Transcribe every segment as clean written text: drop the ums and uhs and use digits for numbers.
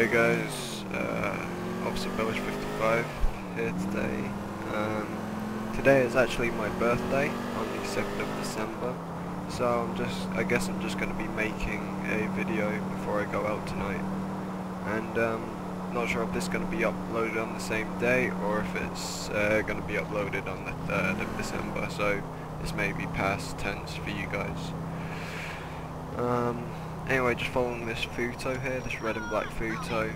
Hey guys, Officer Billesh55 here today. Today is actually my birthday on the 2nd of December, so I guess I'm just going to be making a video before I go out tonight. And not sure if this is going to be uploaded on the same day or if it's going to be uploaded on the 3rd of December, so this may be past tense for you guys. Anyway, just following this photo here, this red and black photo.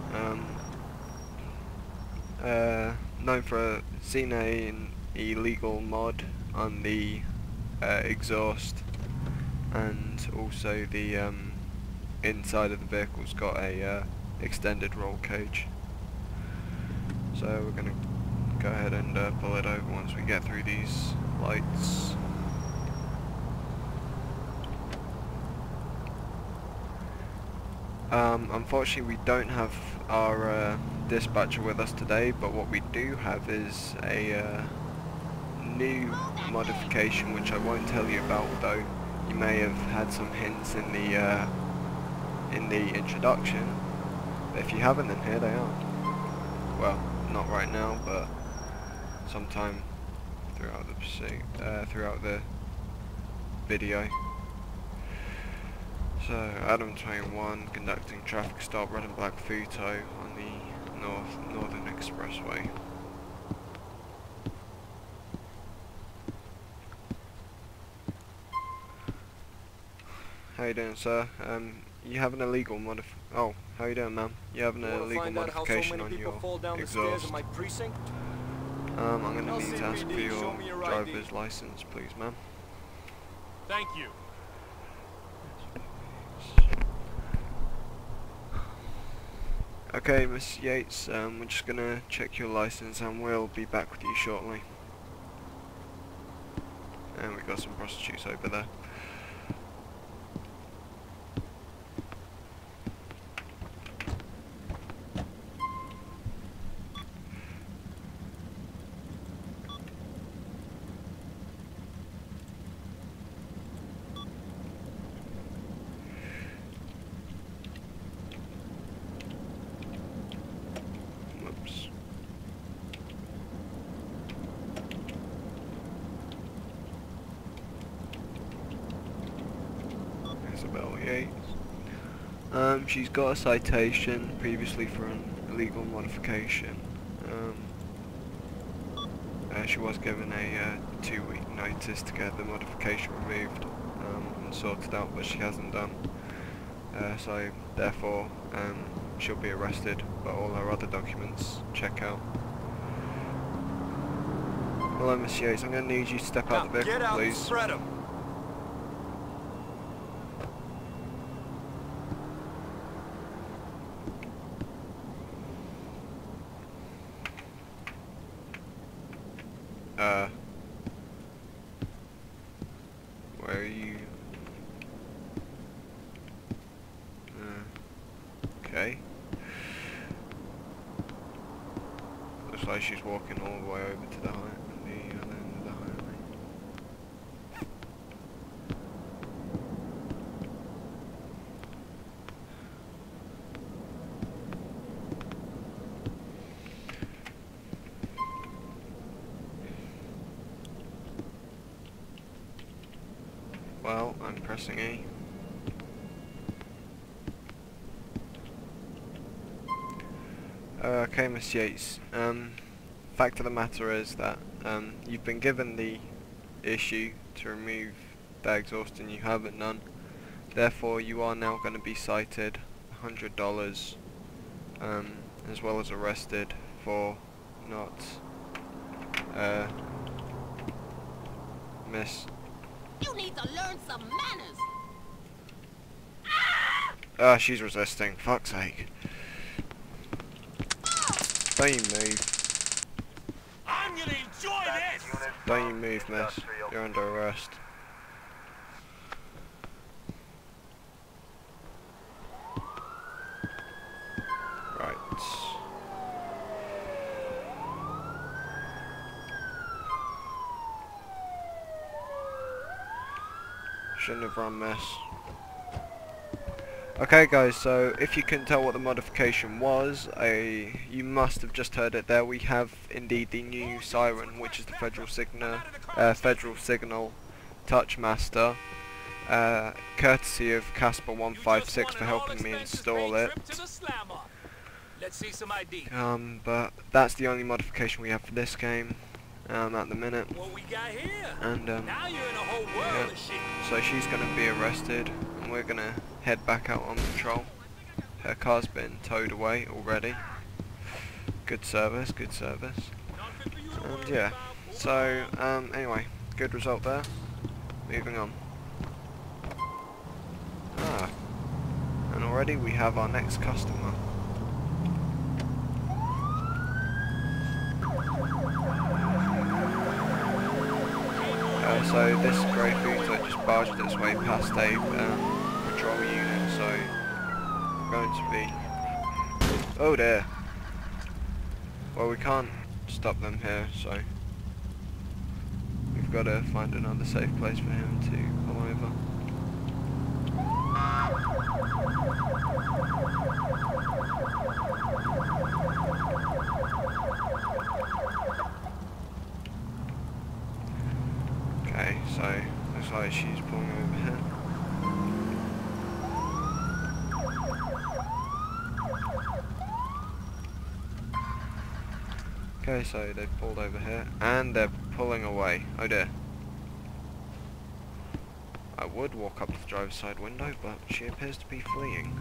Known for seeing an illegal mod on the exhaust, and also the inside of the vehicle's got a extended roll cage. So we're going to go ahead and pull it over once we get through these lights. Unfortunately we don't have our dispatcher with us today, but what we do have is a new modification which I won't tell you about, though you may have had some hints in the introduction. But if you haven't, then here they are. Well, not right now, but sometime throughout the video. So, Adam 21 conducting traffic stop, red and black photo on the Northern Expressway. How you doing, sir? You have an illegal how you doing, ma'am? You have an illegal modification on your exhaust. I'm going to need to ask for your driver's license, please, ma'am. Thank you. Okay, Miss Yates, we're just gonna check your license and we'll be back with you shortly. And we've got some prostitutes over there. She's got a citation previously for an illegal modification. She was given a 2-week notice to get the modification removed and sorted out, but she hasn't done. So therefore she'll be arrested, but all her other documents check out. Hello, Miss Yates, I'm going to need you to step out the vehicle, please. Spread 'em. Where are you? Okay. Looks like she's walking all the way over to the other end of the highway. Well, I'm pressing E. Okay, Miss Yates. Fact of the matter is that you've been given the issue to remove the exhaust and you haven't none. Therefore, you are now going to be cited $100, as well as arrested for not Miss. You need to learn some manners. Ah, she's resisting. Fuck's sake. Don't you move. I'm gonna enjoy this. Don't you move, miss. You're under arrest. Right. Shouldn't have run, miss. Okay guys, so if you couldn't tell what the modification was, you must have just heard it there. We have indeed the new siren, which is the Federal Signal Touchmaster, courtesy of Casper156 for helping me install it. Let's see some ID. But that's the only modification we have for this game at the minute. What we got here? And Now you're in a whole world of shit. so she's going to be arrested, and we're going to head back out on patrol. Her car's been towed away already. Good service, good service. And yeah, so anyway, good result there. Moving on. And already we have our next customer. So this grey Futo just barged its way past a patrol unit, so we're going to be... Oh dear! Well, we can't stop them here, so we've got to find another safe place for him to pull over. Okay, so looks like she's pulling over here. Okay, so they've pulled over here, and they're pulling away. Oh dear. I would walk up to the driver's side window, but she appears to be fleeing.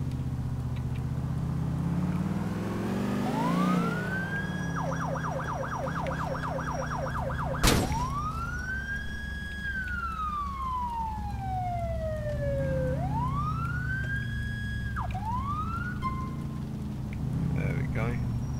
There we go.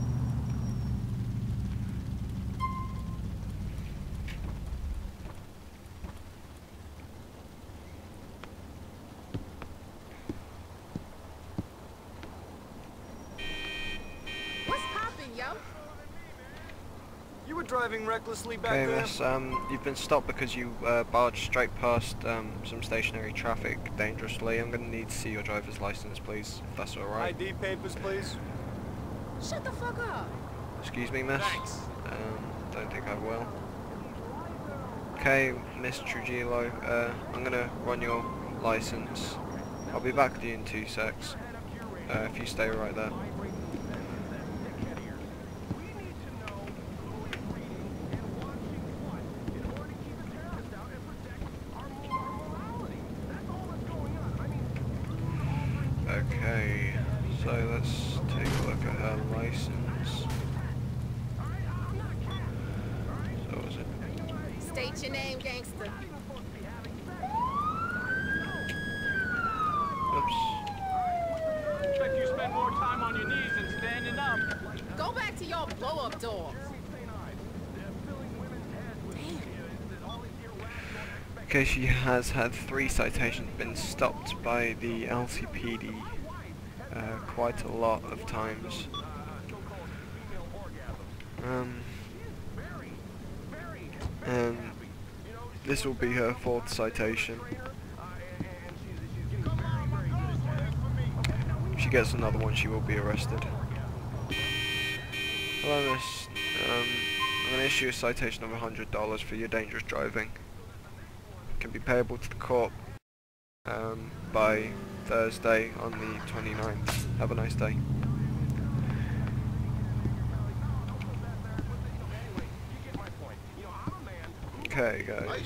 What's poppin', yo? You were driving recklessly back Okay, there. miss, you've been stopped because you barged straight past some stationary traffic dangerously. I'm going to need to see your driver's license, please, if that's alright. ID papers, please. Shut the fuck up. Excuse me, miss? Thanks. Don't think I will. Okay, Miss Trujillo, I'm going to run your license. I'll be back with you in 2 secs, if you stay right there. Okay, so let's take a look at her license. So was it? State your name, gangster. Oops. Expect you spend more time on your knees than standing up. Go back to your blow-up door. Okay, she has had 3 citations, been stopped by the LCPD quite a lot of times. And this will be her 4th citation. If she gets another one, she will be arrested. Hello, miss. I'm going to issue a citation of $100 for your dangerous driving. Can be payable to the court by Thursday on the 29th. Have a nice day. Okay, guys.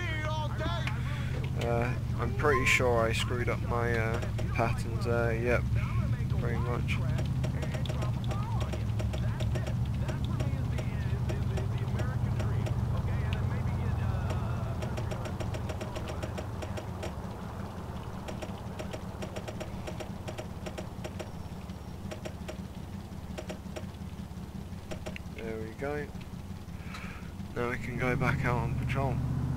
I'm pretty sure I screwed up my patterns there. Yep, pretty much. There we go. Now we can go back out on patrol.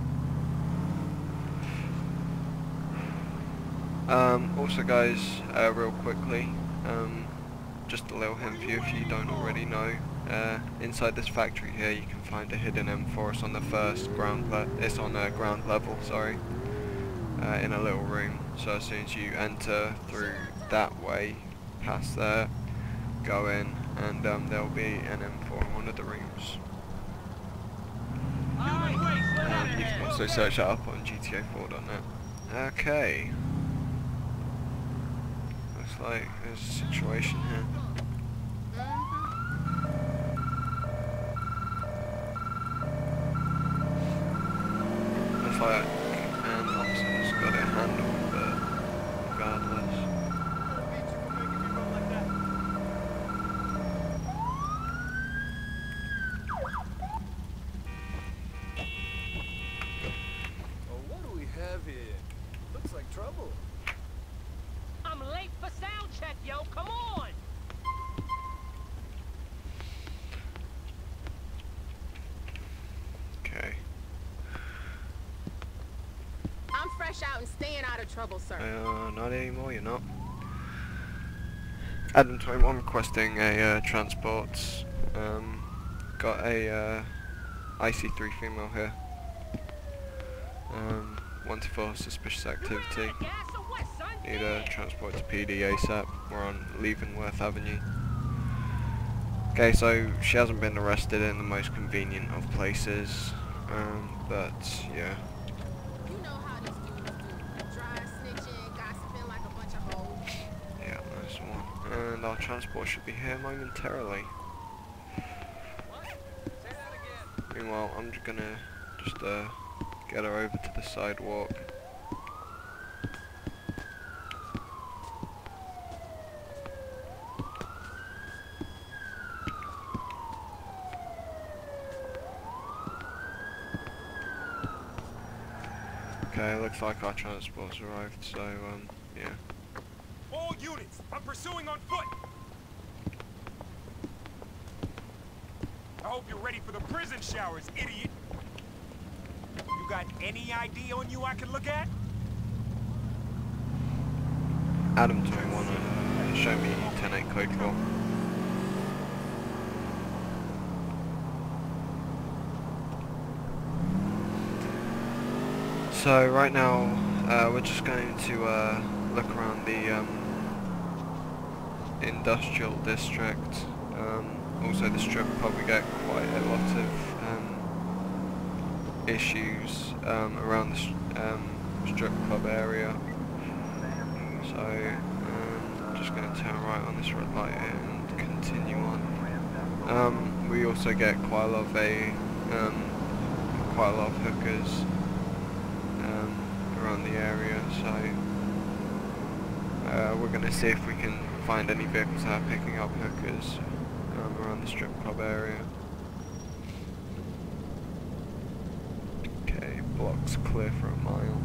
Also guys, real quickly, just a little hint for you if you don't already know, inside this factory here you can find a hidden M4. It's on the first ground level, sorry, in a little room. So as soon as you enter through that way, past there, go in, and there'll be an M4 in one of the rooms. You can also search that up on GTA4.net. Okay. Looks like there's a situation here. Looks like Anderson's got it handled, but regardless. Oh, what do we have here? Looks like trouble. I'm late for sound check, yo. Come on. Okay. I'm fresh out and staying out of trouble, sir. Not anymore, you're not. Adam 21 requesting a transport. Got a IC3 female here. Wanted for suspicious activity. Need a transport to PD ASAP. We're on Leavenworth Avenue. Okay, so she hasn't been arrested in the most convenient of places, but yeah. You know how these dudes do. Dry snitching, gossiping like a bunch of hoes. Yeah, nice one. And our transport should be here momentarily. Meanwhile, I'm just gonna get her over to the sidewalk. Okay, looks like our transport's arrived, so yeah. All units, I'm pursuing on foot. I hope you're ready for the prison showers, idiot. You got any ID on you I can look at? Adam 21, show me 10-8 code 4. So right now, we're just going to look around the industrial district. Also the strip pub, we get quite a lot of issues around the strip club area. So I'm just going to turn right on this red light and continue on. We also get quite a lot of hookers around the area, so we're going to see if we can find any vehicles that are picking up hookers around the strip club area. Okay, blocks clear for a mile.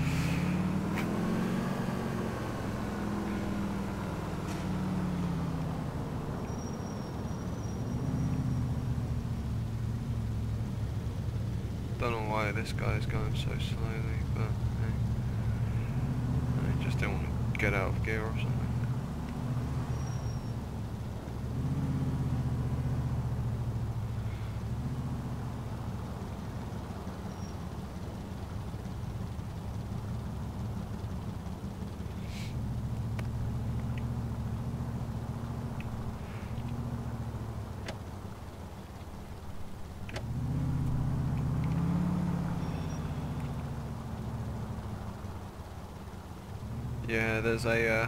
Don't know why this guy's going so slowly, but hey, I just don't want to get out of gear or something. Yeah, there's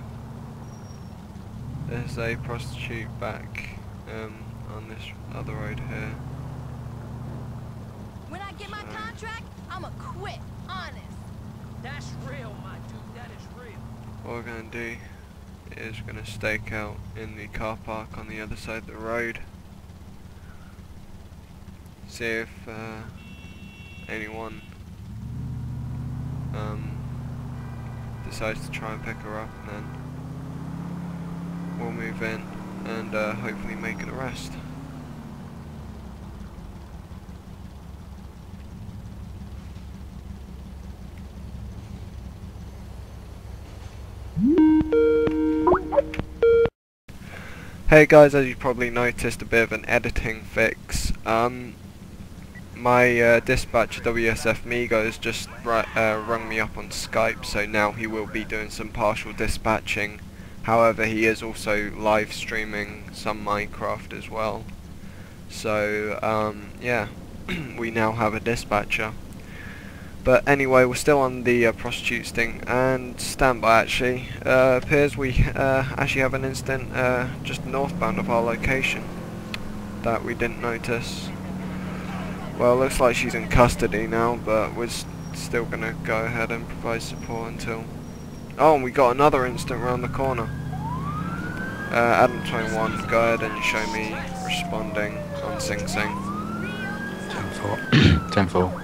a prostitute back on this other road here. When I get my contract, I'ma quit, honest. That's real, my dude. That is real. What we're gonna do is we're gonna stake out in the car park on the other side of the road. See if anyone decides to try and pick her up, and then we'll move in and hopefully make an arrest. Hey guys, as you probably noticed, a bit of an editing fix. my dispatcher WSFMigo has just rung me up on Skype, so now he will be doing some partial dispatching. However, he is also live streaming some Minecraft as well. So yeah, we now have a dispatcher. But anyway, we're still on the prostitute sting, and standby actually. Appears we actually have an incident just northbound of our location that we didn't notice. Well, looks like she's in custody now, but we're still gonna go ahead and provide support until... Oh, and we got another incident around the corner. Adam21, go ahead and show me responding on Sing Sing. 10-4. 10-4.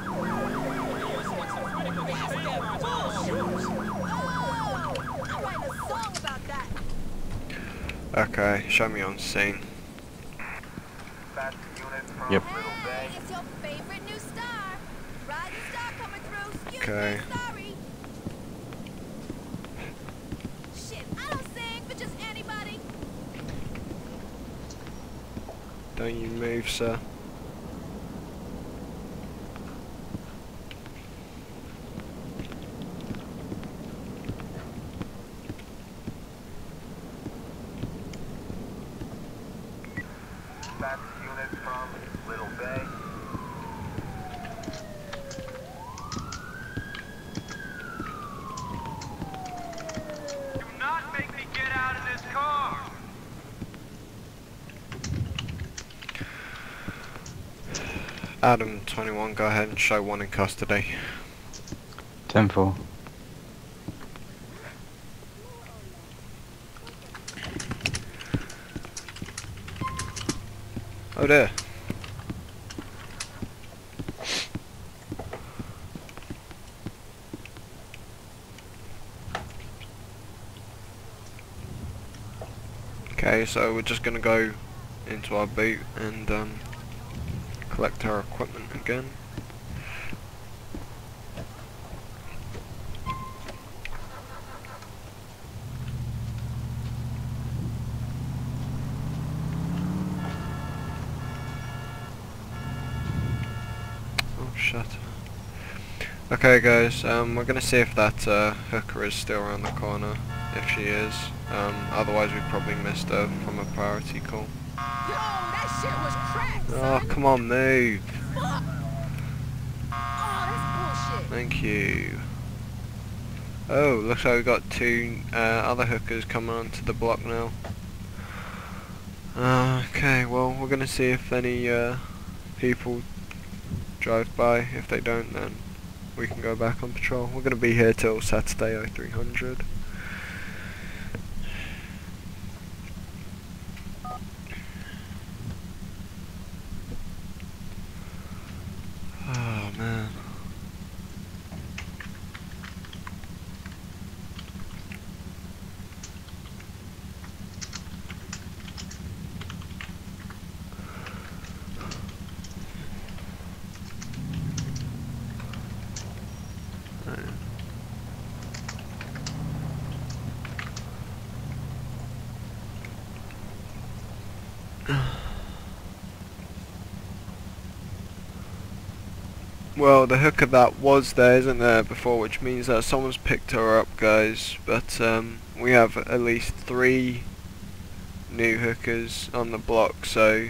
Okay, show me on scene. Yep. Hey, it's your favorite new star. Rising star coming through. Excuse Okay. me, sorry. Shit, I don't sing for just anybody. Don't you move, sir. Unit from Little Bay. Do not make me get out of this car! Adam21, go ahead and show one in custody. 10-4. Oh dear. Okay, so we're just gonna go into our boot and collect our equipment again. Oh, shut up. Okay guys, we're gonna see if that hooker is still around the corner, if she is. Otherwise we probably missed her from a priority call. Yo, that shit was crack, Oh, son. come on, move! Fuck. Oh, that's bullshit. Thank you. Oh, looks like we've got two other hookers coming onto the block now. Okay, well, we're gonna see if any people drive by. If they don't, then we can go back on patrol. We're gonna be here till Saturday 0300. Oh man. Well, the hooker that was there isn't there before, which means that someone's picked her up, guys. But we have at least 3 new hookers on the block, so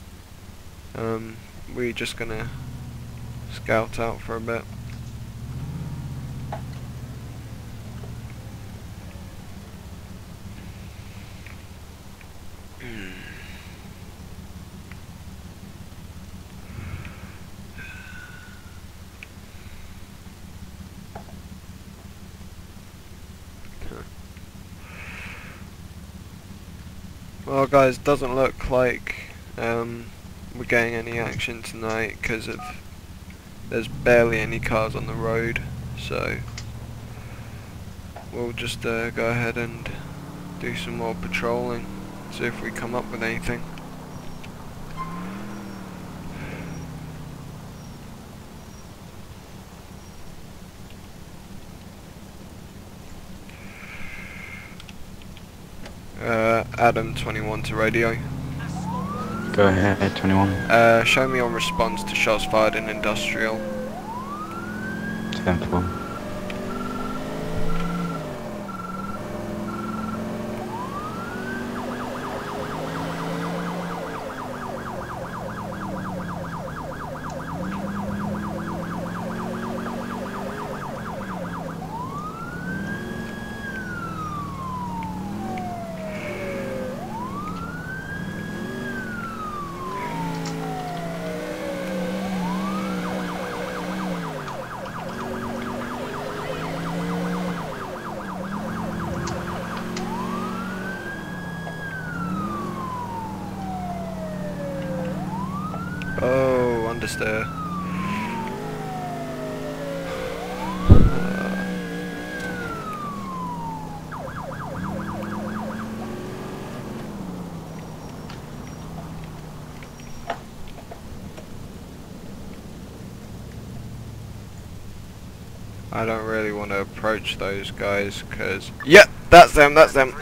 we're just gonna scout out for a bit. Well guys, doesn't look like we're getting any action tonight because there's barely any cars on the road, so we'll just go ahead and do some more patrolling, see if we come up with anything. Adam 21 to radio. Go ahead, 21. Show me on response to shots fired in industrial. 10-4. Oh, understeer. I don't really want to approach those guys because... Yep, that's them, that's them.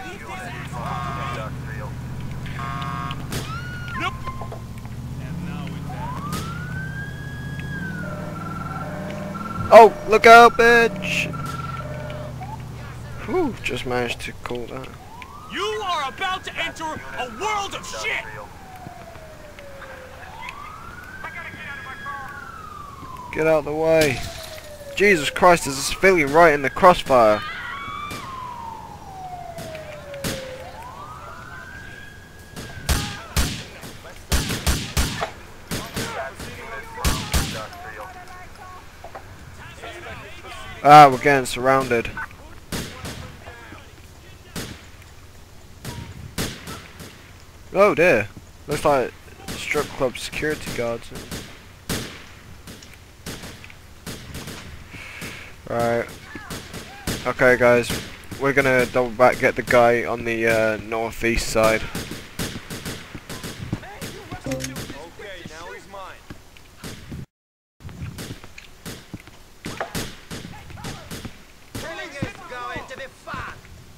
Oh, look out, bitch! Whew, just managed to call that. You are about to enter a world of shit! Get out of the way. Jesus Christ, there's a civilian right in the crossfire. Ah, we're getting surrounded. Oh dear. Looks like strip club security guards. Right. Okay guys, we're gonna double back, get the guy on the northeast side. Okay, now he's mine. Killing is going to be fun.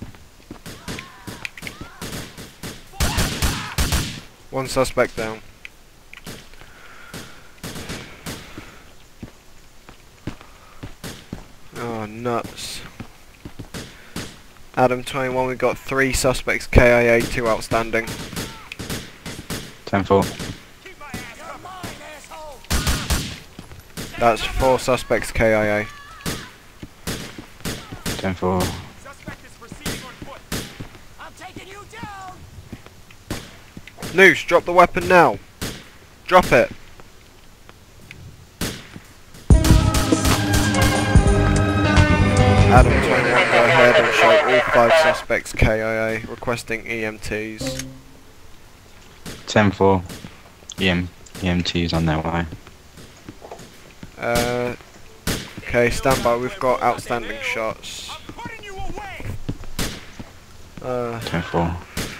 One suspect down. Oh, nuts. Adam 21, we got 3 suspects KIA, 2 outstanding. 10-4. That's 4 suspects KIA. 10-4. Suspect is proceeding on foot. I'm taking you down. Noose, drop the weapon now. Drop it. Adam 21, go ahead and show all 5 suspects KIA, requesting EMTs. 10-4. EMT's on their way. Okay, stand by, we've got outstanding shots. I'm putting you away. 10-4.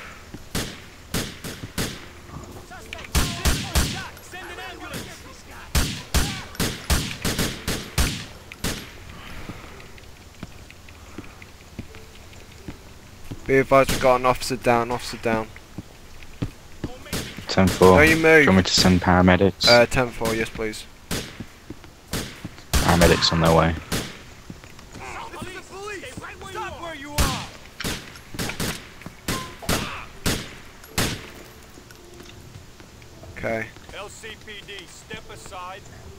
Send an ambulance. Be advised, we've got an officer down, officer down. 10-4. No, you Do move. you want me to send paramedics? 10-4, yes please. Paramedics on their way. This is the police. Stop where you are. Okay. LCPD, step aside.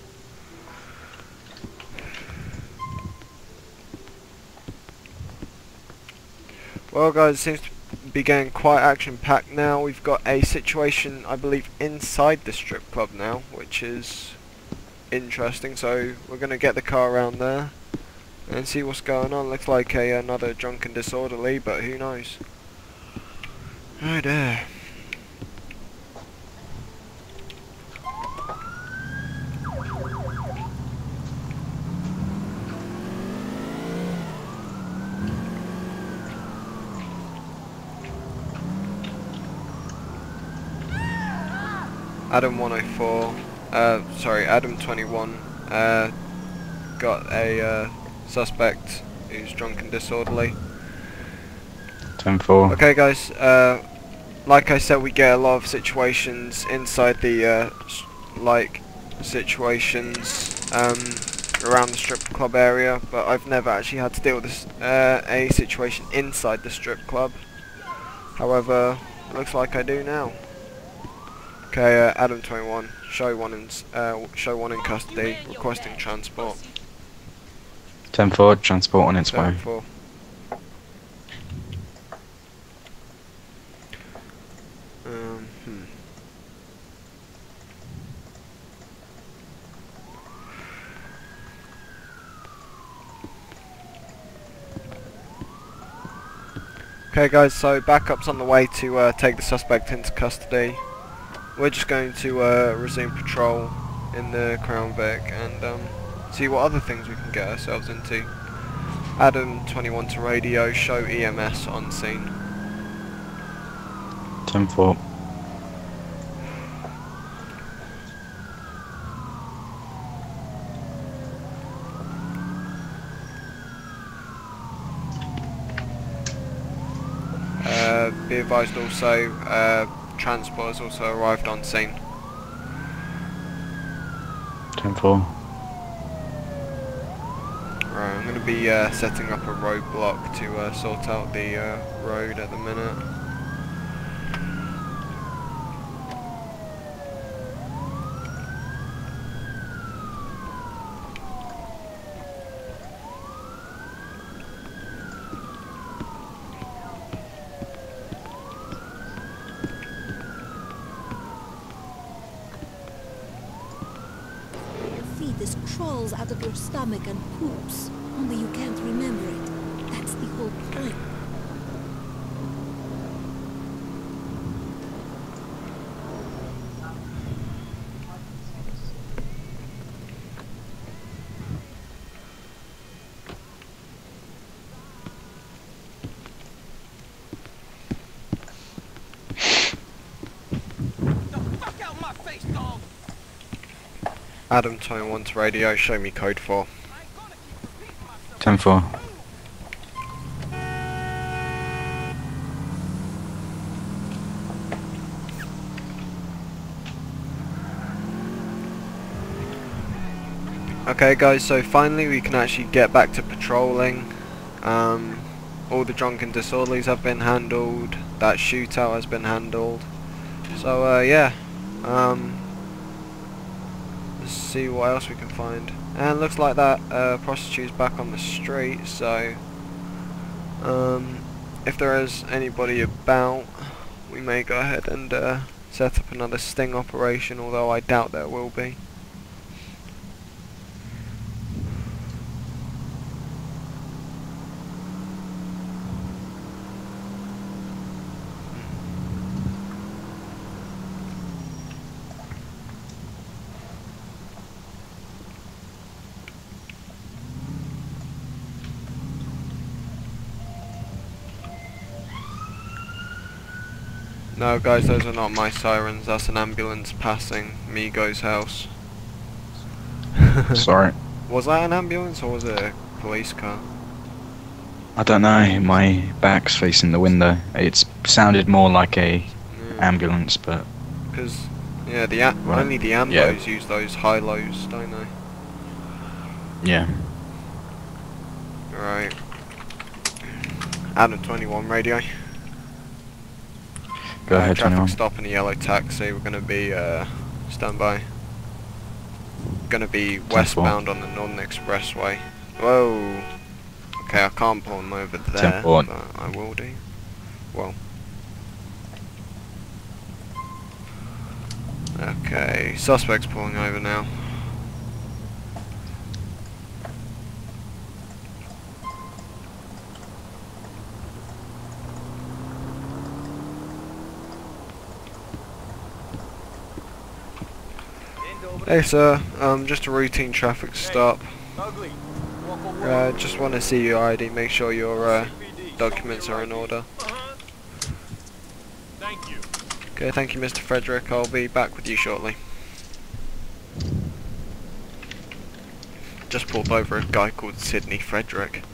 Well guys, it seems to be getting quite action-packed now. We've got a situation, I believe, inside the strip club now, which is interesting. So we're going to get the car around there and see what's going on. Looks like another drunken disorderly, but who knows. Oh dear. Adam 104, sorry, Adam 21, got a suspect who's drunk and disorderly. 10-4. Okay guys, like I said, we get a lot of situations inside the situations around the strip club area, but I've never actually had to deal with this, a situation inside the strip club. However, it looks like I do now. Okay, Adam 21, show one in custody, requesting transport. 10-4, transport on its way. 10-4. Okay guys, so backup's on the way to take the suspect into custody. We're just going to resume patrol in the Crown Vic and see what other things we can get ourselves into. Adam 21 to radio, show EMS on scene. 10-4. Be advised also, transport has also arrived on scene. 10-4. Right, I'm going to be setting up a roadblock to sort out the road at the minute. Fetus crawls out of your stomach and poops, only you can't remember it. That's the whole point. Adam 21 to radio, show me code 4. 10-4. Okay guys, so finally we can actually get back to patrolling. All the drunken disorderlies have been handled, that shootout has been handled. So yeah, let's see what else we can find. And looks like that prostitute's back on the street, so if there is anybody about, we may go ahead and set up another sting operation, although I doubt there will be. No guys, those are not my sirens, that's an ambulance passing Migo's house. Sorry. Was that an ambulance or was it a police car? I don't know, my back's facing the window. It sounded more like a ambulance, but... Because, yeah, only the ambos use those high-lows, don't they? Yeah. Right. Adam 21 radio. Go ahead, traffic 21. stop in a yellow taxi. We're going to be standby. Going to be westbound on the Northern Expressway. Whoa. Okay, I can't pull him over there, but I will do. Well. Okay, suspect's pulling over now. Hey sir, just a routine traffic stop. Just want to see your ID, make sure your documents are in order. Thank you. Okay, thank you Mr. Frederick, I'll be back with you shortly. Just pulled over a guy called Sidney Frederick.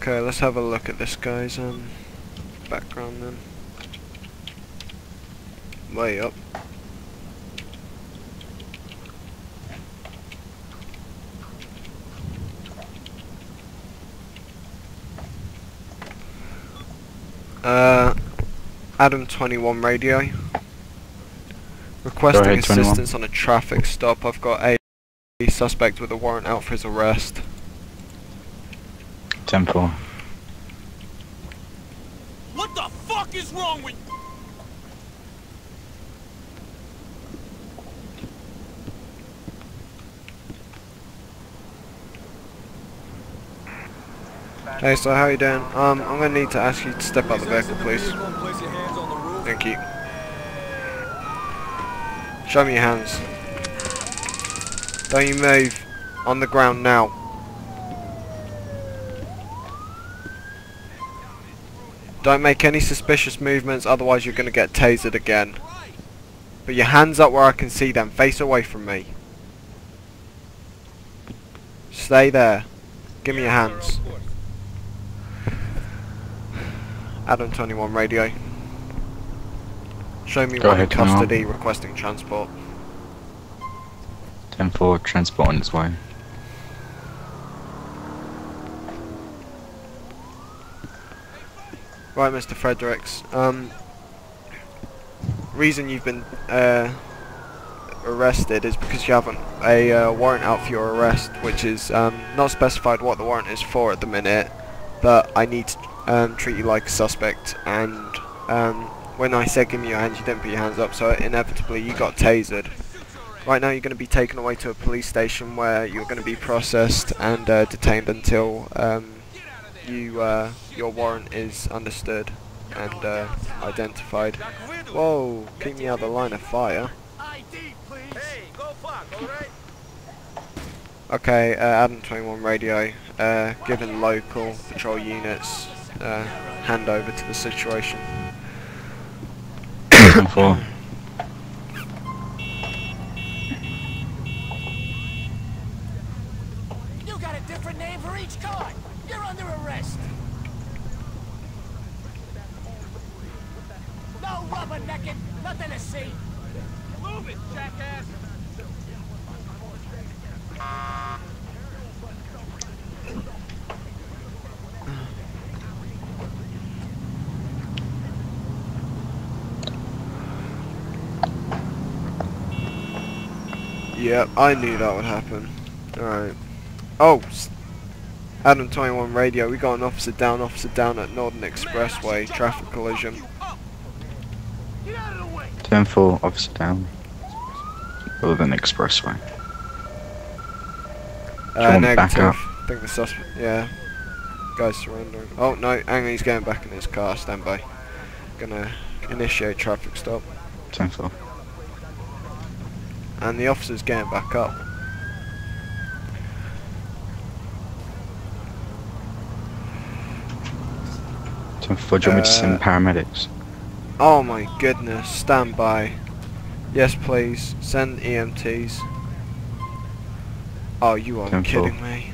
Okay, let's have a look at this guy's background then. Way up. Adam 21 radio. Requesting ahead, 21. assistance on a traffic stop. I've got a suspect with a warrant out for his arrest. 10-4. What the fuck is wrong with you? Hey, so how you doing? I'm gonna need to ask you to step out the vehicle, please. Thank you. Show me your hands. Don't you move. On the ground now. Don't make any suspicious movements, otherwise you're gonna get tasered again. Put your hands up where I can see them. Face away from me. Stay there. Give me your hands. Adam 21 radio. Show me Go one in ahead, 21. custody, requesting transport. 10-4, transport on its way. Right, Mr. Fredericks. Reason you've been arrested is because you have a warrant out for your arrest, which is not specified what the warrant is for at the minute, but I need to treat you like a suspect, and when I said give me your hands, you didn't put your hands up, so inevitably you got tasered. Right now you're going to be taken away to a police station where you're going to be processed and detained until your warrant is understood and identified. Whoa, keep me out of the line of fire. Hey, go fuck, alright? Okay, Adam 21 radio, given local patrol units, hand over to the situation. 10-4. You got a different name for each card. You're under arrest. No rubbernecking, nothing to see. Move it, jackass! Yep, I knew that would happen. Alright. Oh! Adam 21 radio, we got an officer down at Northern Expressway, traffic collision. 10-4, officer down. Northern Expressway. Want me back Negative. up? I think the suspect, yeah. Guy's surrendering. Oh no, hang on, he's getting back in his car, stand by. Gonna initiate traffic stop. 10-4. And the officer's getting back up. Do you want me to send paramedics? Oh my goodness, stand by. Yes please, send EMTs. Oh, you are 10-4. kidding me.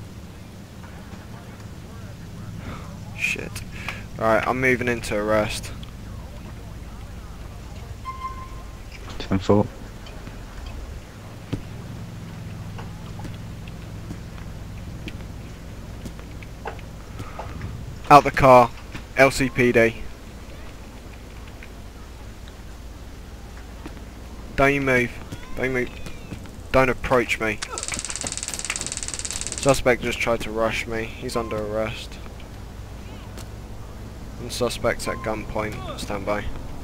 Shit. Alright, I'm moving into arrest. 10-4. Out the car. LCPD. Don't you move. Don't move. Don't approach me. Suspect just tried to rush me. He's under arrest. And suspect's at gunpoint. Stand by.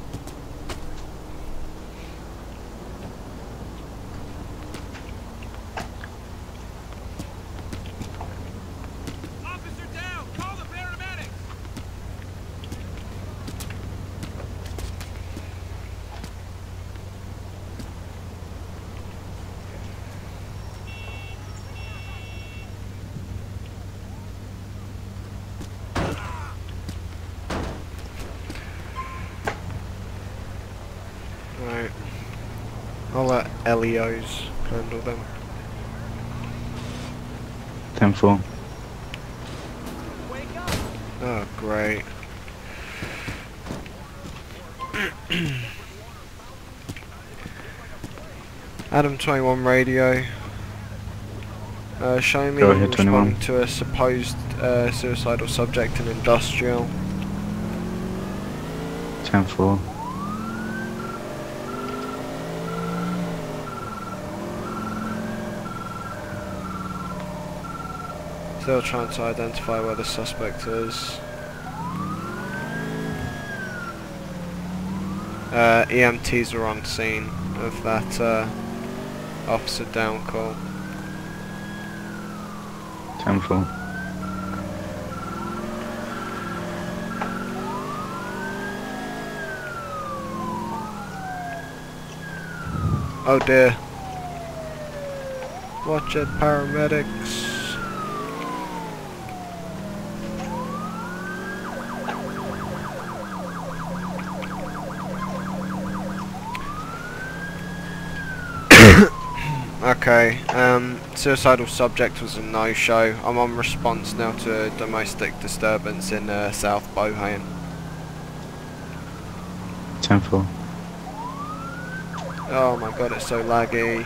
Officer down! Call the paramedics! Alright. I'll let LEOs handle them. 10-4. Wake up! Oh, great. Adam 21 radio. Show me Go ahead, responding 21. to a supposed suicidal subject in industrial. 10-4. Still trying to identify where the suspect is. EMTs are on scene of that officer down call. 10-4. Oh dear. Watch it, paramedics. Okay, suicidal subject was a no-show. I'm on response now to a domestic disturbance in South Bohan. 10-4. Oh my god, it's so laggy.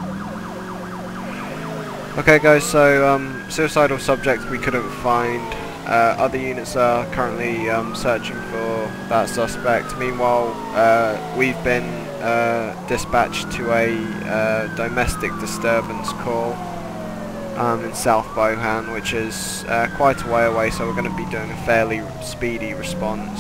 Okay guys, so suicidal subject we couldn't find. Other units are currently searching for that suspect. Meanwhile, we've been dispatched to a domestic disturbance call in South Bohan, which is quite a way away, so we're going to be doing a fairly speedy response.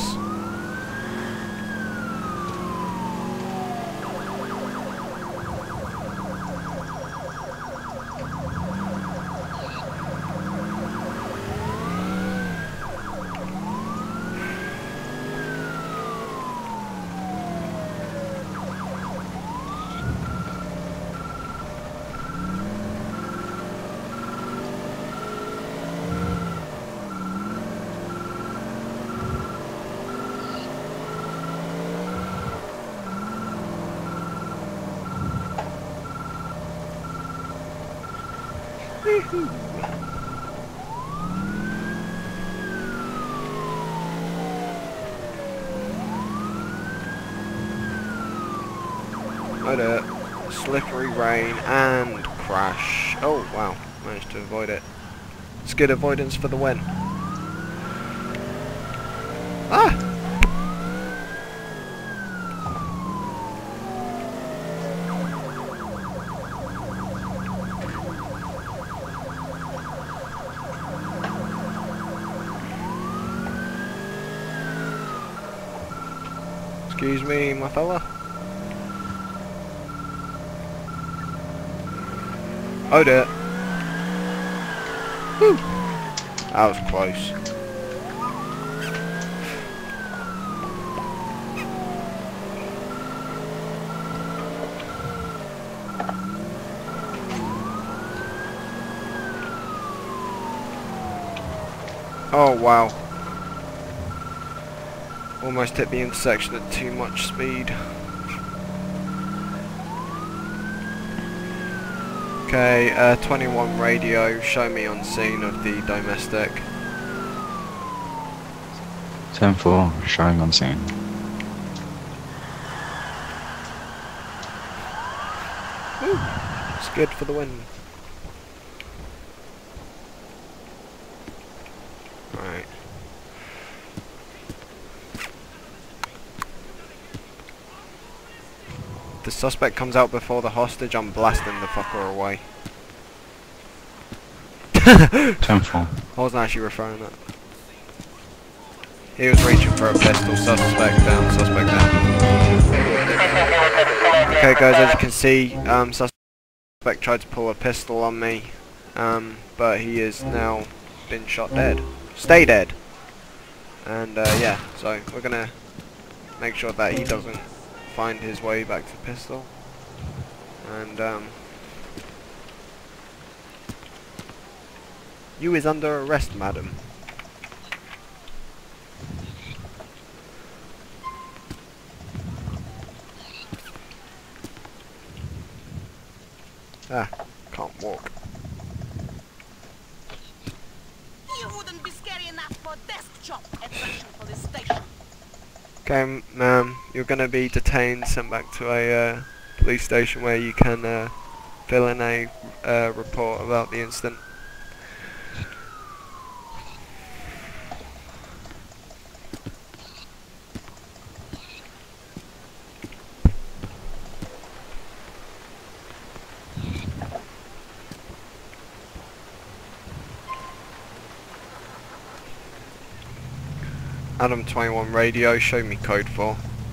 Oh dear. Slippery rain and crash. Oh wow, managed to avoid it. It's good avoidance for the win. Ah! Excuse me, my fella. Oh dear. Whew. That was close. Oh wow. Almost hit the intersection at too much speed. Okay, 21 radio, show me on scene of the domestic. 10-4, showing on scene. Woo. It's good for the win. Right. The suspect comes out before the hostage, I'm blasting the fucker away. 10-4. I wasn't actually referring that. He was reaching for a pistol, suspect down, suspect down. Okay guys, as you can see, suspect tried to pull a pistol on me, but he is now been shot dead. Stay dead! And yeah, so we're gonna make sure that he doesn't find his way back to the pistol. And you is under arrest, madam. Ah, can't walk. You wouldn't be scary enough for desk job attraction for this station. Okay, ma'am, you're going to be detained, sent back to a police station where you can fill in a report about the incident. Adam 21 radio, show me code 4.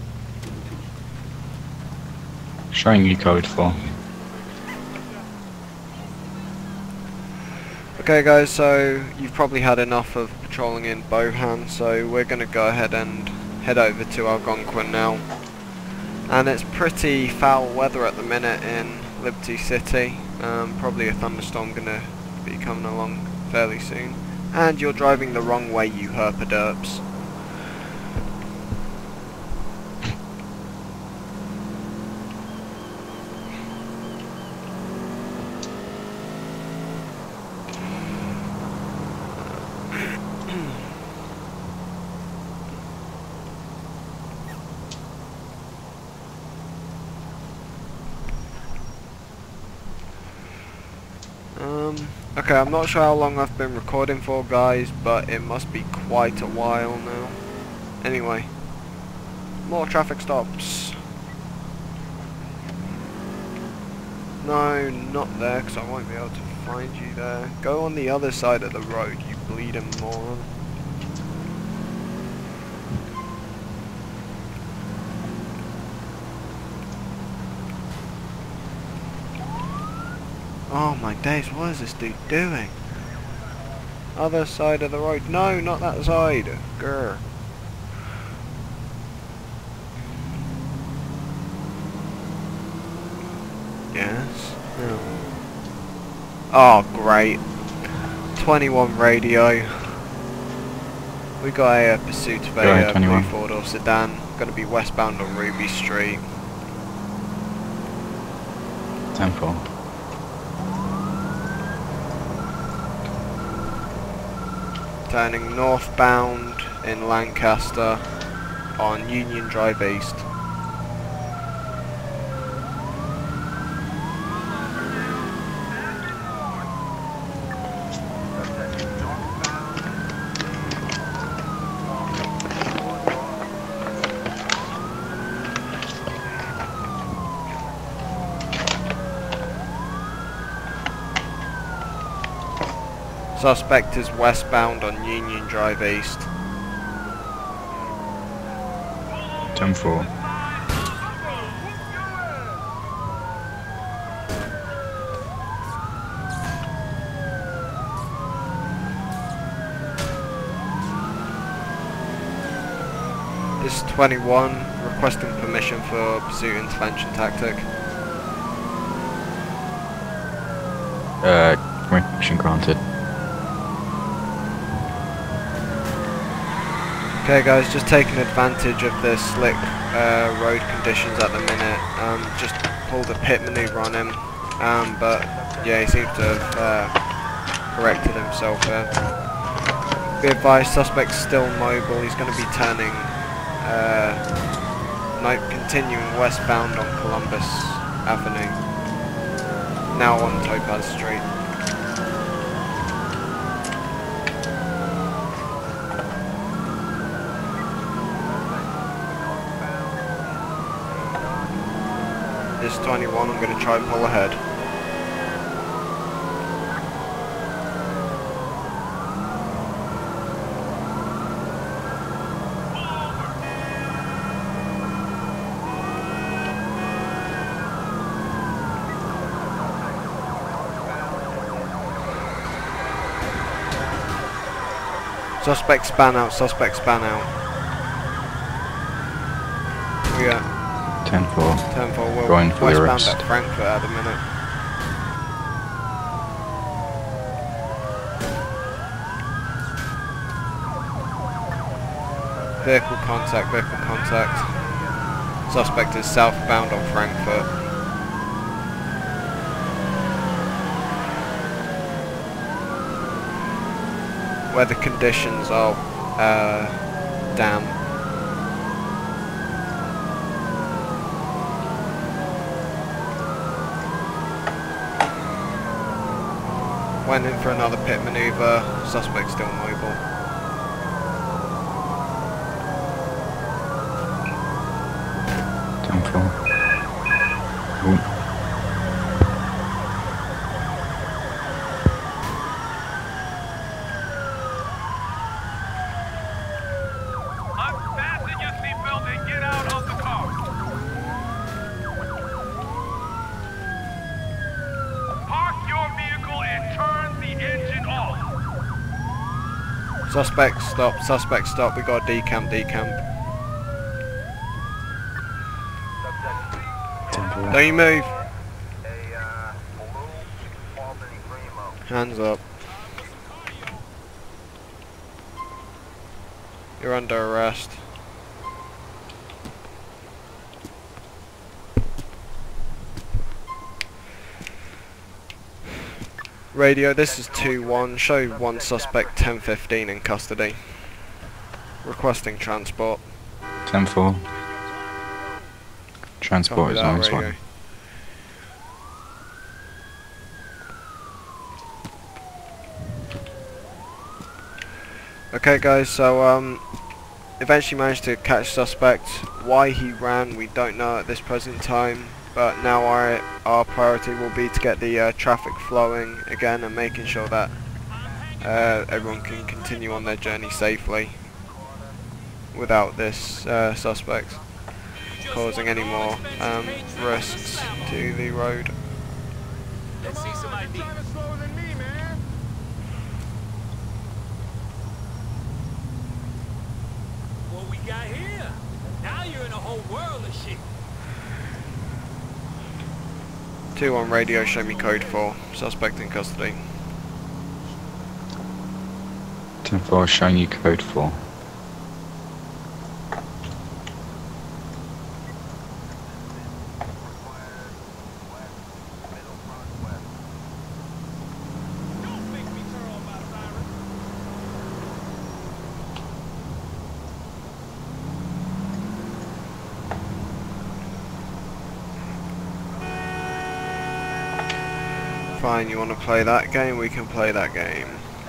Showing you code 4. Okay guys, so you've probably had enough of patrolling in Bohan, so we're going to go ahead and head over to Algonquin now. And it's pretty foul weather at the minute in Liberty City. Probably a thunderstorm going to be coming along fairly soon. And you're driving the wrong way, you herpaderps. Okay, I'm not sure how long I've been recording for, guys, but it must be quite a while now. Anyway, more traffic stops. No, not there, because I won't be able to find you there. Go on the other side of the road, you bleeding moron. Oh my days, what is this dude doing? Other side of the road. No, not that side. Grr. Yes. No. Oh, great. 21 radio. We got a pursuit of a blue four-door sedan. Going to be westbound on Ruby Street. 10-4. Turning northbound in Lancaster on Union Drive East. Suspect is westbound on Union Drive East. 10-4. This is 21, requesting permission for pursuit intervention tactic. Permission granted. Okay guys, just taking advantage of the slick road conditions at the minute. Just pulled a pit maneuver on him, but yeah, he seems to have corrected himself there. Be advised, suspect's still mobile. He's going to be turning, continuing westbound on Columbus Avenue, now on Topaz Street. This 21, I'm going to try and pull ahead. Suspect span out, suspect span out. We are 10-4. 10-4, we're Going for the westbound arrest. at Frankfurt at the minute. Vehicle contact, vehicle contact. Suspect is southbound on Frankfurt. Weather conditions are dam. Went in for another pit maneuver, suspect still mobile. Unfasten your seatbelt and get out of the car. Park your vehicle and turn the engine off. Suspect stop, we got a decamp. Don't you move. Hands up. You're under arrest. Radio, this is 2-1. Show one suspect 10-15 in custody. Requesting transport. 10-4. Transport is on its way. Okay guys, so eventually managed to catch suspect. Why he ran we don't know at this present time, but now our priority will be to get the traffic flowing again and making sure that everyone can continue on their journey safely without this suspect causing any more risks to the road. Let's see some ID. What we got here? Now you're in a whole world of shit. 2-1 radio, show me code 4. Suspect in custody. 10-4, showing you code 4. Fine, you want to play that game? We can play that game.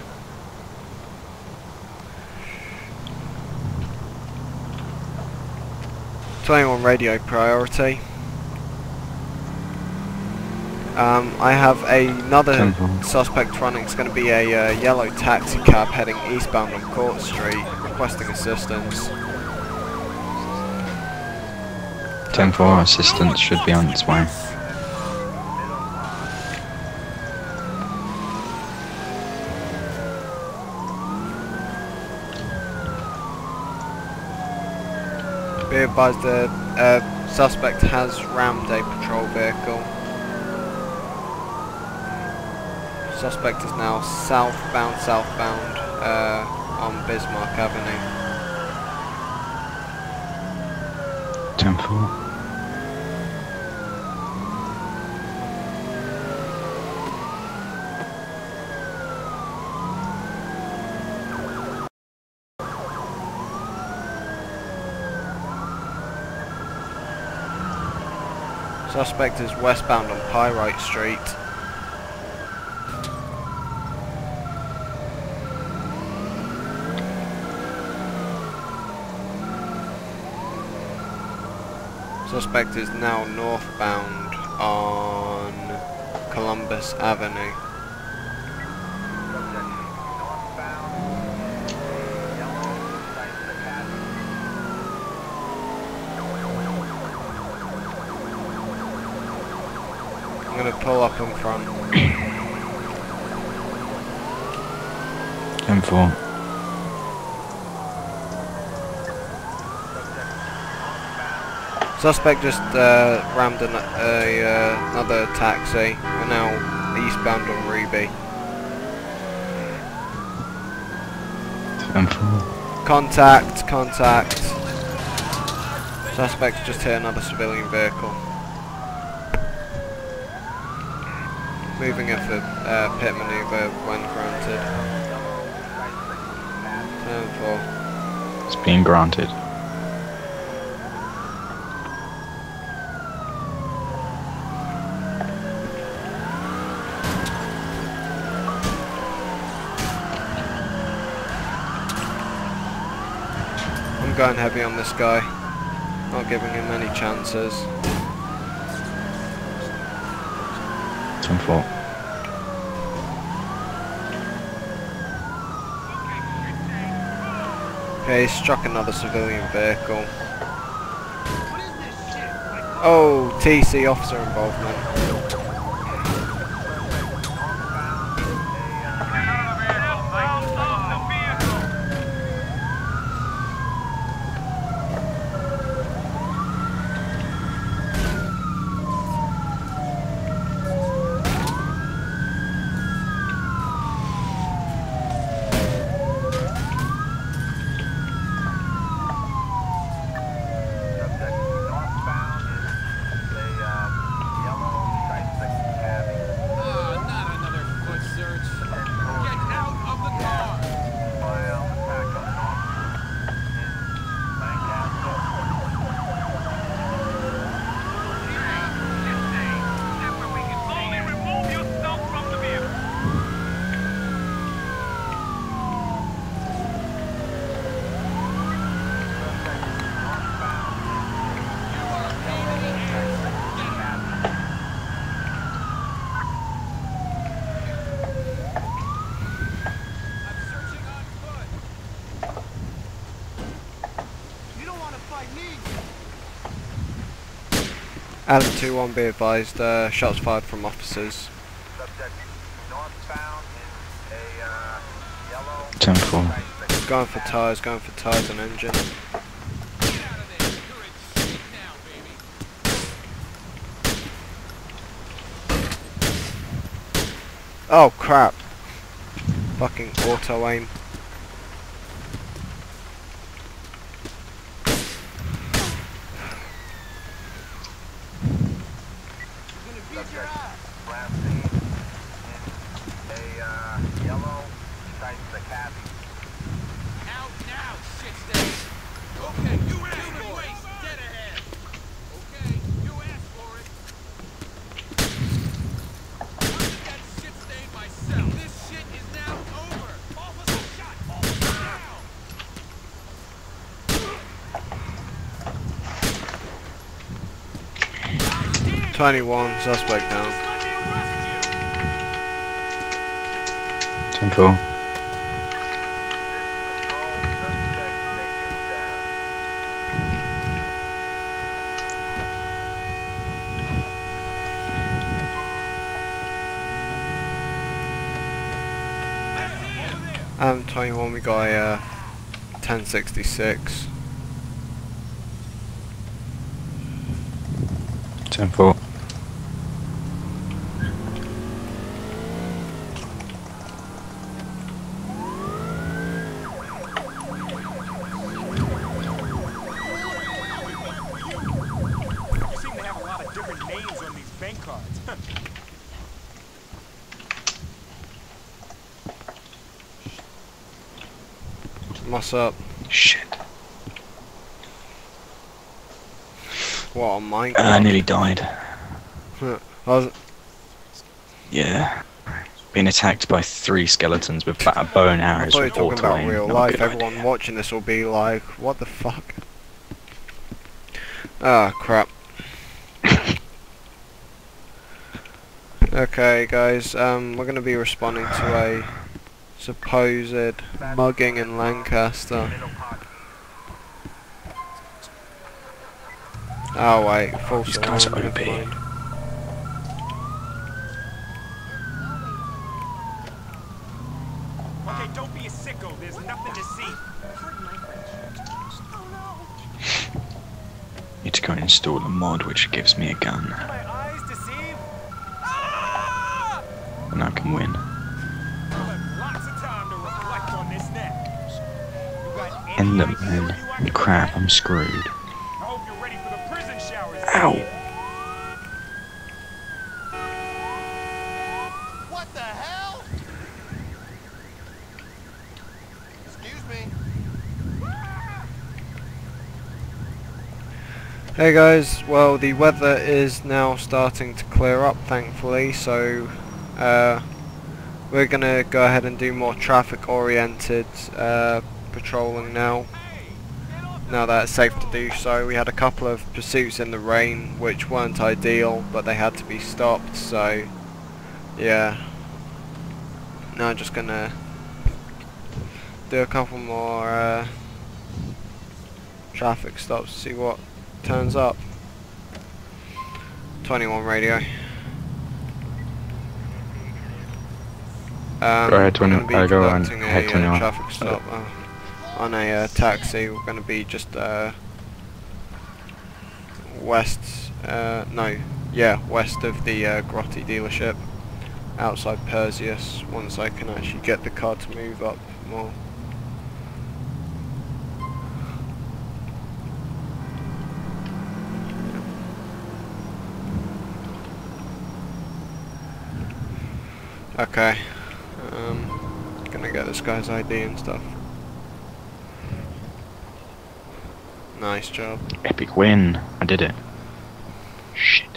On radio priority. I have another suspect running. It's going to be a yellow taxi cab heading eastbound on Court Street, requesting assistance. 10-4, assistance should be on its way. Be advised the suspect has rammed a patrol vehicle. Suspect is now southbound on Bismarck Avenue. 10-4. Suspect is westbound on Pyrite Street. Suspect is now northbound on Columbus Avenue. I'm going to pull up in front. 10-4. Suspect just rammed another taxi. We're now eastbound on Ruby. 10-4. Contact. Suspect just hit another civilian vehicle. Moving in for pit maneuver when granted. 10-4. It's been granted. I'm going heavy on this guy. Not giving him any chances. 10-4. Okay, he struck another civilian vehicle. Oh, TC officer involvement. Adam 2-1, be advised, shots fired from officers. Subject northbound in a yellow. 10-4. Going for tyres and engine. Oh crap. Fucking auto aim. Last seen in a yellow type the cabby. Out now, shit stain. Okay, you asked for it. Dead ahead. Okay, you asked for it. I did that shit stain myself. This shit is now over. Officer shot. Officer down. 21, suspect down. 10-4. Adam 21, we got a 1066. 10-4. You seem to have a lot of different names on these bank cards. What's up? Shit. What, on mine? I nearly died. I was, Yeah. Being attacked by 3 skeletons with a bow and I arrows thought you were with talking auto about aim. real Not a life. good Everyone idea. watching this will be like, what the fuck? Ah, crap. Okay, guys, we're going to be responding to a supposed mugging in Lancaster. Oh wait, false These guys alarm, are OP. never mind. Okay, don't be a sicko. There's nothing to see. Need to go and install a mod which gives me a gun, My eyes deceive. and I can win. You'll have lots of time to reflect on this next. You got any End idea up, man. where you are Crap, today? I'm screwed. I hope you're ready for the prison showers. Ow! idiot. What the hell? Excuse me. Hey guys, well the weather is now starting to clear up thankfully, so we're gonna go ahead and do more traffic oriented patrolling now that it's safe to do so. We had a couple of pursuits in the rain which weren't ideal, but they had to be stopped, so yeah. Now I'm just gonna do a couple more traffic stops to see what turns up. 21 radio. Go ahead, we're going to be go on, conducting head a 21. traffic stop on a taxi. We're going to be just west, west of the Grotti dealership, outside Perseus, once I can actually get the car to move up more. Okay, gonna get this guy's ID and stuff. Nice job. Epic win. I did it. Shit.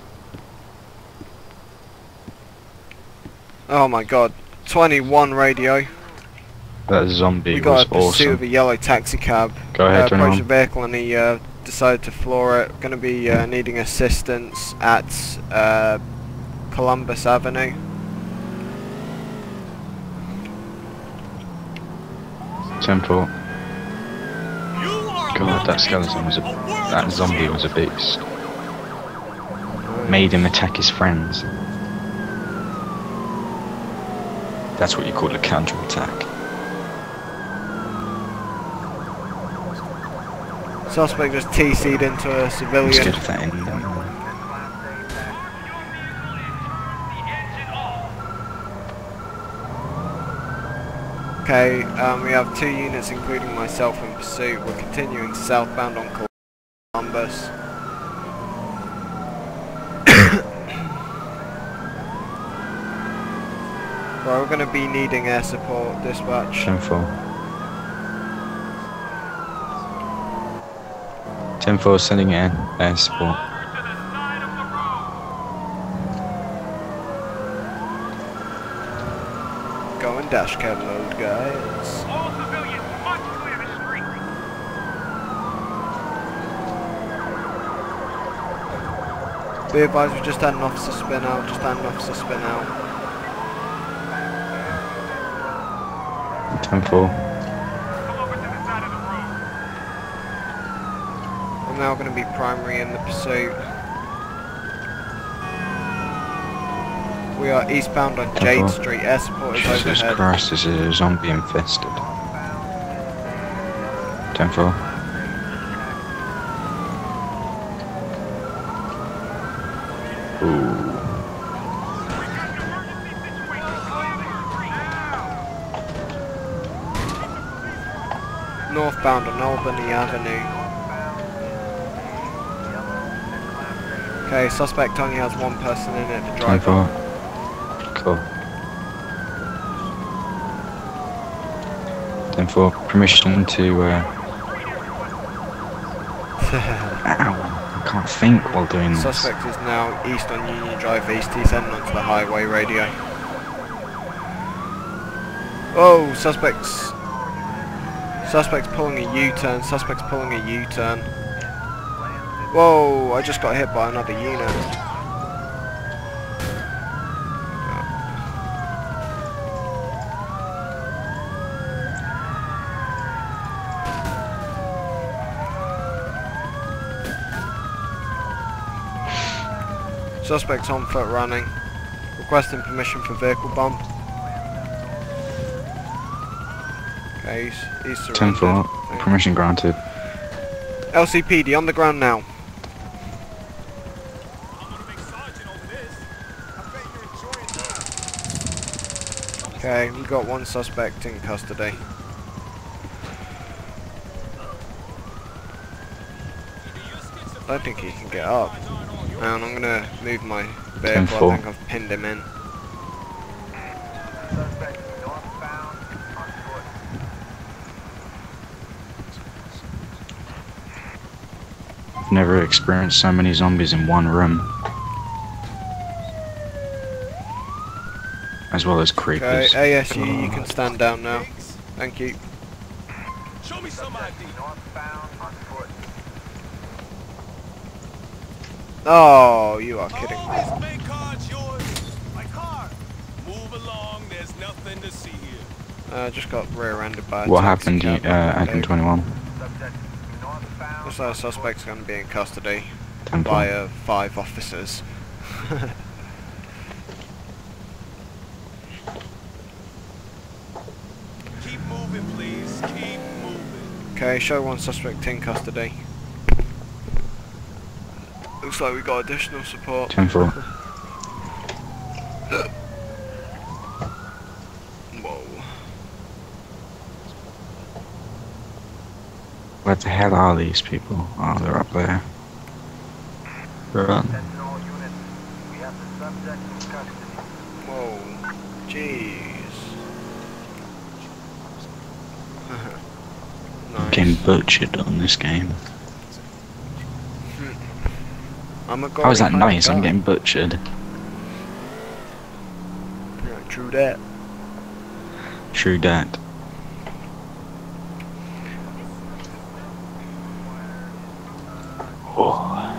Oh my god. 21 radio. That zombie We was got a pursuit awesome. of a yellow taxi cab. Go ahead, approached the 21. vehicle and he decided to floor it. Gonna be needing assistance at Columbus Avenue. Temple. God, that skeleton was that zombie was a beast. Made him attack his friends. That's what you call a counter-attack. Suspect just TC'd into a civilian. Instead of that in Okay, we have 2 units including myself in pursuit. We're continuing southbound on Columbus. Right, we're going to be needing air support, dispatch. 10-4. 10-4 sending in air support. Going dash cam mode, guys. All civilians must clear the street. Be advised, we just had an officer spin out, Temple. Come over to the side of the road. I'm now going to be primary in the pursuit. We are eastbound on Jade Street. Air support is Jesus overhead. Christ, this is a zombie infested. 10-4. Ooh. Northbound on Albany Avenue. Okay, suspect only has 1 person in it, the driver. 10-4. Cool. 10-4. Permission to Ow. I can't think while doing this. Suspect is now east on Union Drive East. He's heading onto the highway radio. Oh, suspect's pulling a U-turn. Suspect's pulling a U-turn. Whoa, I just got hit by another unit. Suspect's on foot running. Requesting permission for vehicle bump. Okay, he's surrendered. 10-4. Permission granted. LCPD on the ground now. Okay, we got 1 suspect in custody. I don't think he can get up. And I'm gonna move my vehicle. I think I've pinned him in. I've never experienced so many zombies in one room. As well as creepers. Okay, ASU, you can stand down now. Thank you. Show me some ID. Northbound on foot. Oh, you are kidding All me. this big car's yours. My car. Move along. There's nothing to see here. Just got rear-ended by a What taxi happened, cab. Admin 21? Subject northbound. Looks like a suspect's going to be in custody Temple. by 5 officers. Keep moving, please. Keep moving. Okay, show 1 suspect in custody. Looks like we got additional support. 10-4. Whoa. Where the hell are these people? Oh, they're up there. Run. Sentinel units. We have the subject in custody. Whoa. Jeez. Nice. Getting butchered on this game. I'm a How is that gory nice? guy. I'm getting butchered. Yeah, true that. True dat. Oh.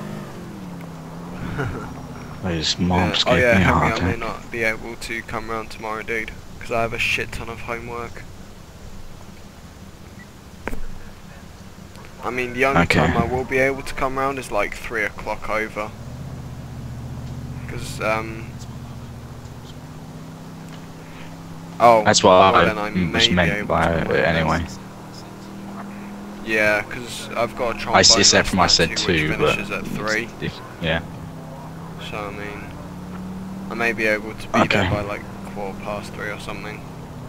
Those mobs Oh gave yeah, me a Henry, heart I may attack. not be able to come round tomorrow, dude, because I have a shit ton of homework. I mean, the only Okay. time I will be able to come round is like 3 o'clock over. Because, oh, That's what well, I then I may was be meant able by to it come round. anyway. Yeah, because I've got a trombone I see set from I said lesson actually, 2, which but finishes at 3. yeah. So, I mean, I may be able to be Okay. there by like 3:15 or something.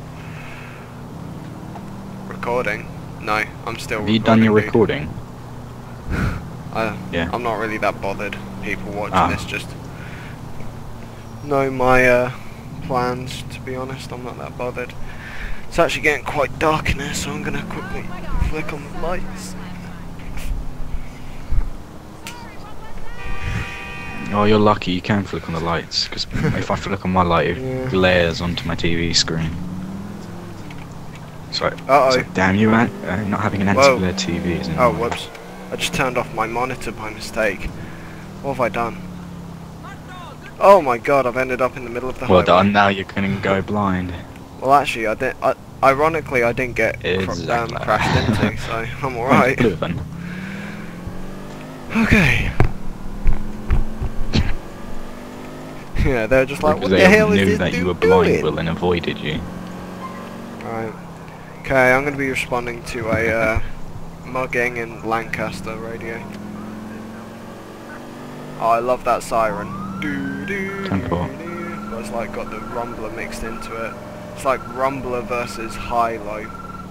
Recording? No, I'm still Have you done your dude. recording? Yeah. I'm not really that bothered. People watching Ah. this just know my plans, to be honest. I'm not that bothered. It's actually getting quite dark in here, so I'm gonna quickly flick on the lights. Oh, you're lucky you can flick on the lights, because if I flick on my light, it Yeah. glares onto my TV screen. So, Uh-oh. so damn you, not having an Whoa. anti-glare TV is Oh, annoying. whoops. I just turned off my monitor by mistake. What have I done? Oh my god, I've ended up in the middle of the Well highway. done, now you can go blind. Well, actually, ironically, I didn't get Exactly. crashed into, so I'm alright. Proven. Okay. Yeah, they're just like, Because what they the hell is knew this that you were dude blind, doing? Will, and avoided you. Right. Okay, I'm going to be responding to a mugging in Lancaster radio. Oh, I love that siren. Doo doo. 10-4. But it's like got the rumbler mixed into it. It's like rumbler versus high-low.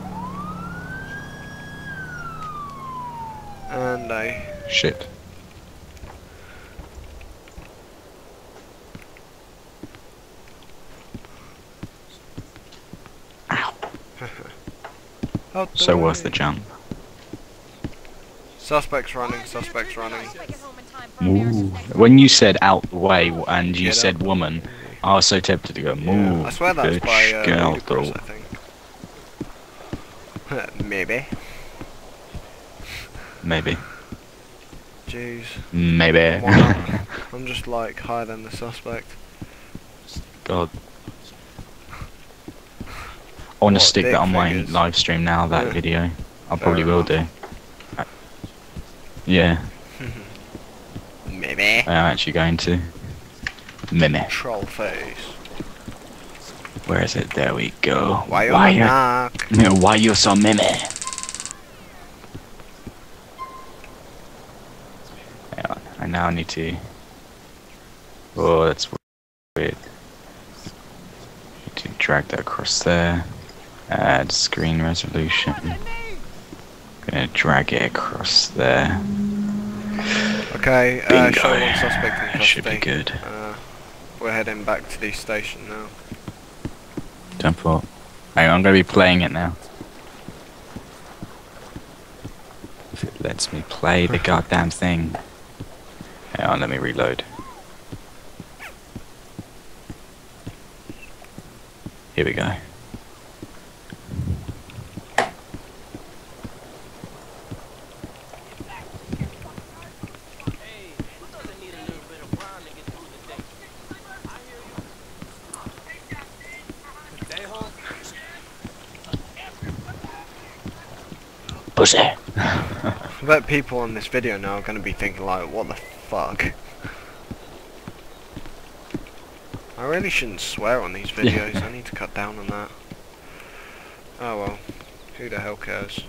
And a... Shit. Out the So worth way. the jump. Suspects running, suspects running. Ooh. When you said out the way and you Get said up. woman, I was so tempted to go, move. I swear that's bitch, by get out Ludacris, the I think. Maybe. Maybe. Jeez. Maybe. Why not? I'm just like higher than the suspect. God. I want to What, stick dick that on my figures? live stream now, that Yeah. video. I Fair probably will do. Yeah, Maybe. I am actually going to. Meme. Troll face. Where is it? There we go. Why you Why knock? why you so meme? Yeah, I now need to... Oh, that's weird. Need to drag that across there. Add screen resolution. Gonna drag it across there. Okay, Bingo. show one suspect in That should be custody. good. We're heading back to the station now. Temple. Hang on, I'm gonna be playing it now. if it lets me play the goddamn thing. Hang on, let me reload. Here we go. Pussy. I bet people on this video now are going to be thinking like, what the fuck? I really shouldn't swear on these videos, I need to cut down on that. Oh well, who the hell cares?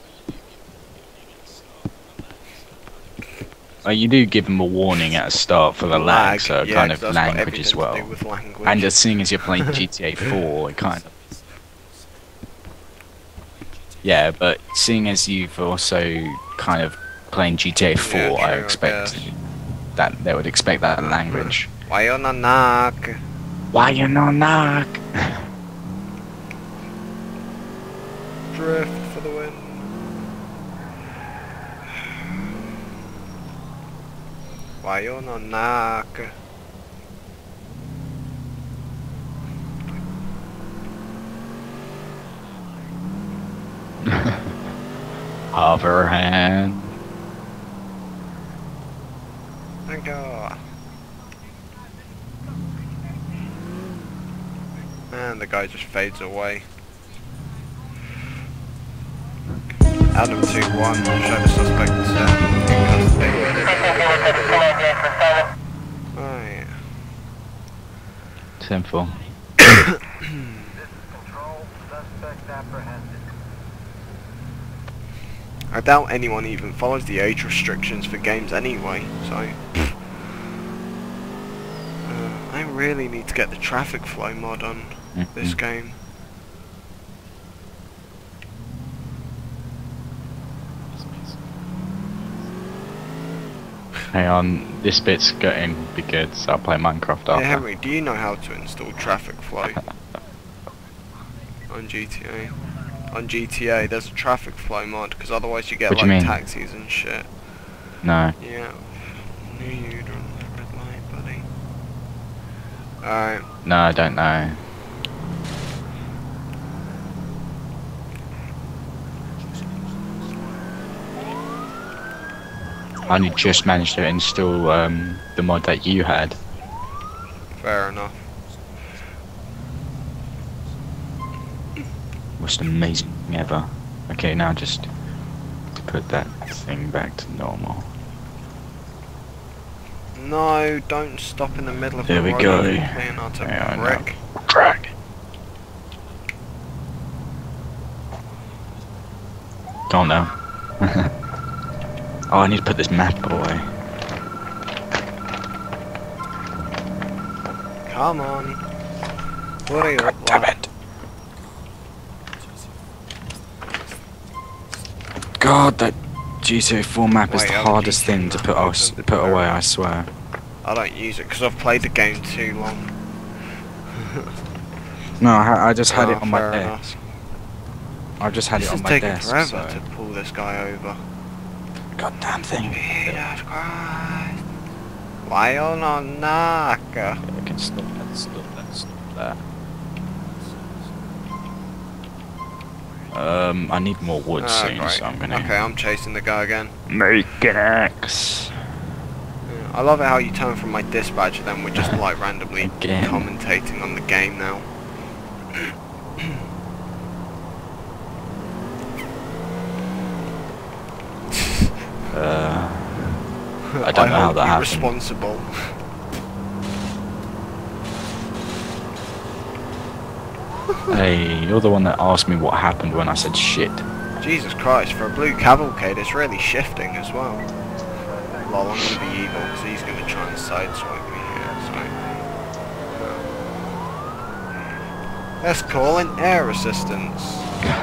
Well, you do give them a warning at the start for the lag, so yeah, kind of that's got language as everything to well. do with language. And just seeing as you're playing GTA 4, it kind of... Yeah, but seeing as you've also kind of playing GTA 4, Yeah, true, I expect that they would expect that language. Why you not knock? Why you no knock? Drift for the win. Why you not knock? Hover hand. Thank you. And the guy just fades away. Adam 2-1, show the suspect in custody. Right. Simple. This is control. Suspect apprehended. I doubt anyone even follows the age restrictions for games anyway, so... I really need to get the traffic flow mod on this game. Hang on, this bit's going to be good, so I'll play Minecraft after. Hey Henry, do you know how to install traffic flow? On GTA? On GTA, there's a traffic flow mod, because otherwise you get What do you like mean? taxis and shit. No. Yeah. Knew you'd run the red light, buddy. Alright. No, I don't know. I only just managed to install the mod that you had. Fair enough. Most amazing thing ever. Okay, now just put that thing back to normal. No, don't stop in the middle of There the we road. go. Leonardo Yeah, I know. prick. Crack. Go on now. Oh, I need to put this map away. Come on. What are you up Damn like? it. God, that GTA 4 map is Wait, the I'll hardest GTA thing to map put away, I swear. I don't use it because I've played the game too long. No, I just had it Oh, on my fair desk. enough. I just had This it is on my taking desk, forever so... to pull this guy over. Goddamn thing. Jesus Christ. Why you not knock? I can stop that, stop that, stop that. I need more wood soon, Right. so I'm gonna... Okay, I'm chasing the guy again. Make an axe. Yeah, I love it how you turn from my dispatcher, then we're just like randomly Again. commentating on the game now. I don't know how hope that you're happened. responsible. Hey, you're the one that asked me what happened when I said shit. Jesus Christ, for a blue cavalcade it's really shifting as well. Lol, I'm gonna be evil because he's gonna try and sideswipe me here, so... Let's call in air assistance.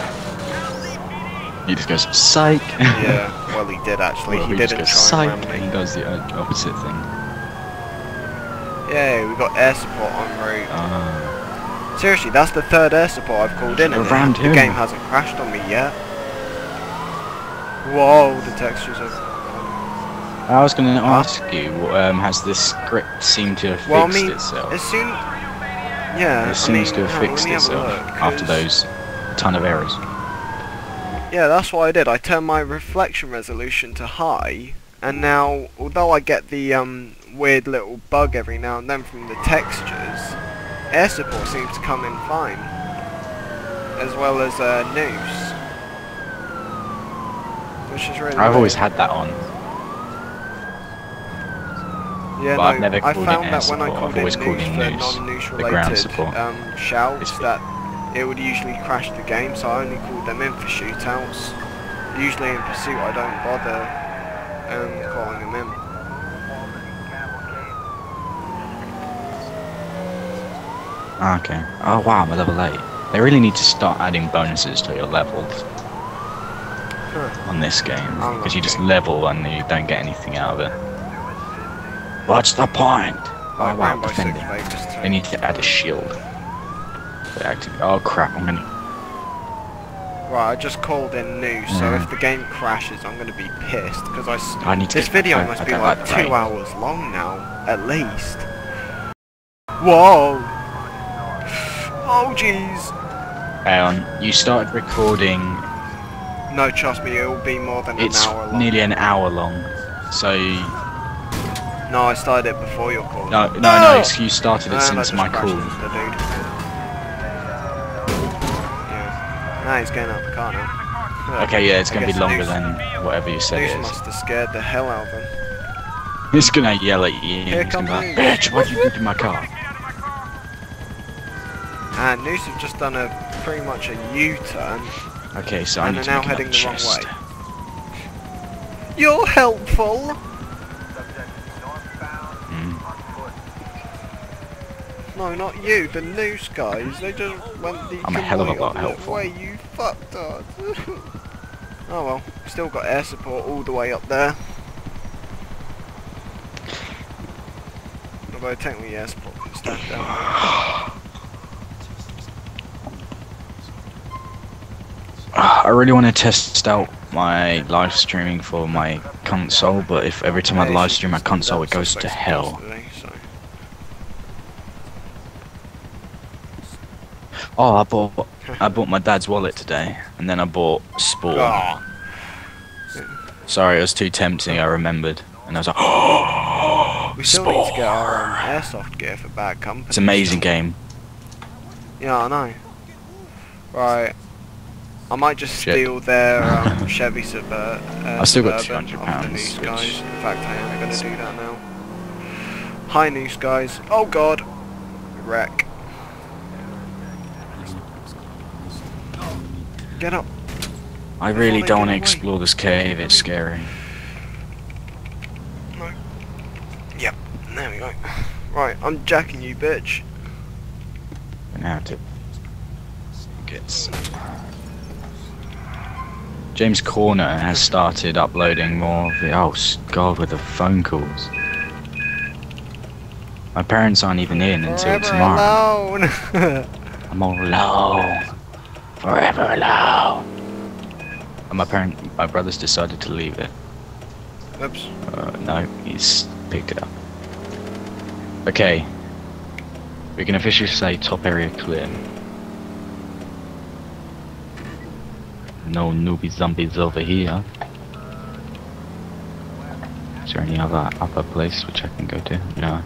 He just goes, psych! Yeah, well he did actually, Well, he just didn't goes, try and psych, ram and me. does the opposite thing. Yay, we got air support en route. Seriously, that's the third air support I've called in and Around the here. game hasn't crashed on me yet. Whoa, the textures are... I was going to ask you, has this script seemed to have fixed itself? As soon... Yeah, it seems to have fixed itself after those ton of errors. Yeah, that's what I did. I turned my reflection resolution to high, and now, although I get the weird little bug every now and then from the textures, air support seems to come in fine, as well as noose, which is really I've always weird. had that on. Yeah, but no, I've never I called found it air that when I support. called I've always it called noose it for noose, non-noose the ground related support. shouts, that it would usually crash the game, so I only called them in for shootouts. Usually in pursuit I don't bother calling them in. Okay. Oh wow, I'm a level 8. They really need to start adding bonuses to your levels on this game, because you just level and you don't get anything out of it. What's the point? Oh wow, defending. They need to add a shield. Oh crap, I'm gonna... Right, I just called in news, so if the game crashes I'm gonna be pissed, because I need to this get video back. must be like 2 hours long now, at least. Whoa! Oh jeez! You started recording... No, trust me, it will be more than an hour long. It's nearly an hour long, so... No, I started it before your call. No, you started it since my call. Nah, he's getting out of the car now. Okay, yeah, it's going to be longer than whatever you said it is. Must have scared the hell out of him. He's going to yell at you. Here He's going comes to be like, bitch, why'd you do to my car? And Noose have just done pretty much a U-turn. Okay, so I need to now make heading the wrong chest. way. You're helpful! No, not you, the Noose guys. They just went the I'm a hell of a lot complete helpful. way. You fucked us. Oh well, still got air support all the way up there. Although technically air support can stand down. I really want to test out my live streaming for my console, but if every time I live stream my console it goes to hell. Oh, I bought my dad's wallet today, and then I bought Spawn. Oh. Sorry, it was too tempting, I remembered. And I was like, oh, we still need to get our airsoft gear for Bad Company. It's an amazing game. Yeah, I know. Right. I might just steal their Chevy Suburban. I've still got Suburban £200. off the Noose guys. In fact, I am going to do that now. Hi, Noose guys. Oh god. Wreck. Get up. I really don't want to explore this cave, it's scary. No. Yep, there we go. Right, I'm jacking you, bitch. And how to get some. James Corner has started uploading more of the... Oh god, with the phone calls. My parents aren't even in until tomorrow. Alone. I'm all alone. Forever alone. And my brother's decided to leave it. Oops. No, he's picked it up. Okay. We can officially say top area clear. No newbie zombies over here. Is there any other place which I can go to? No.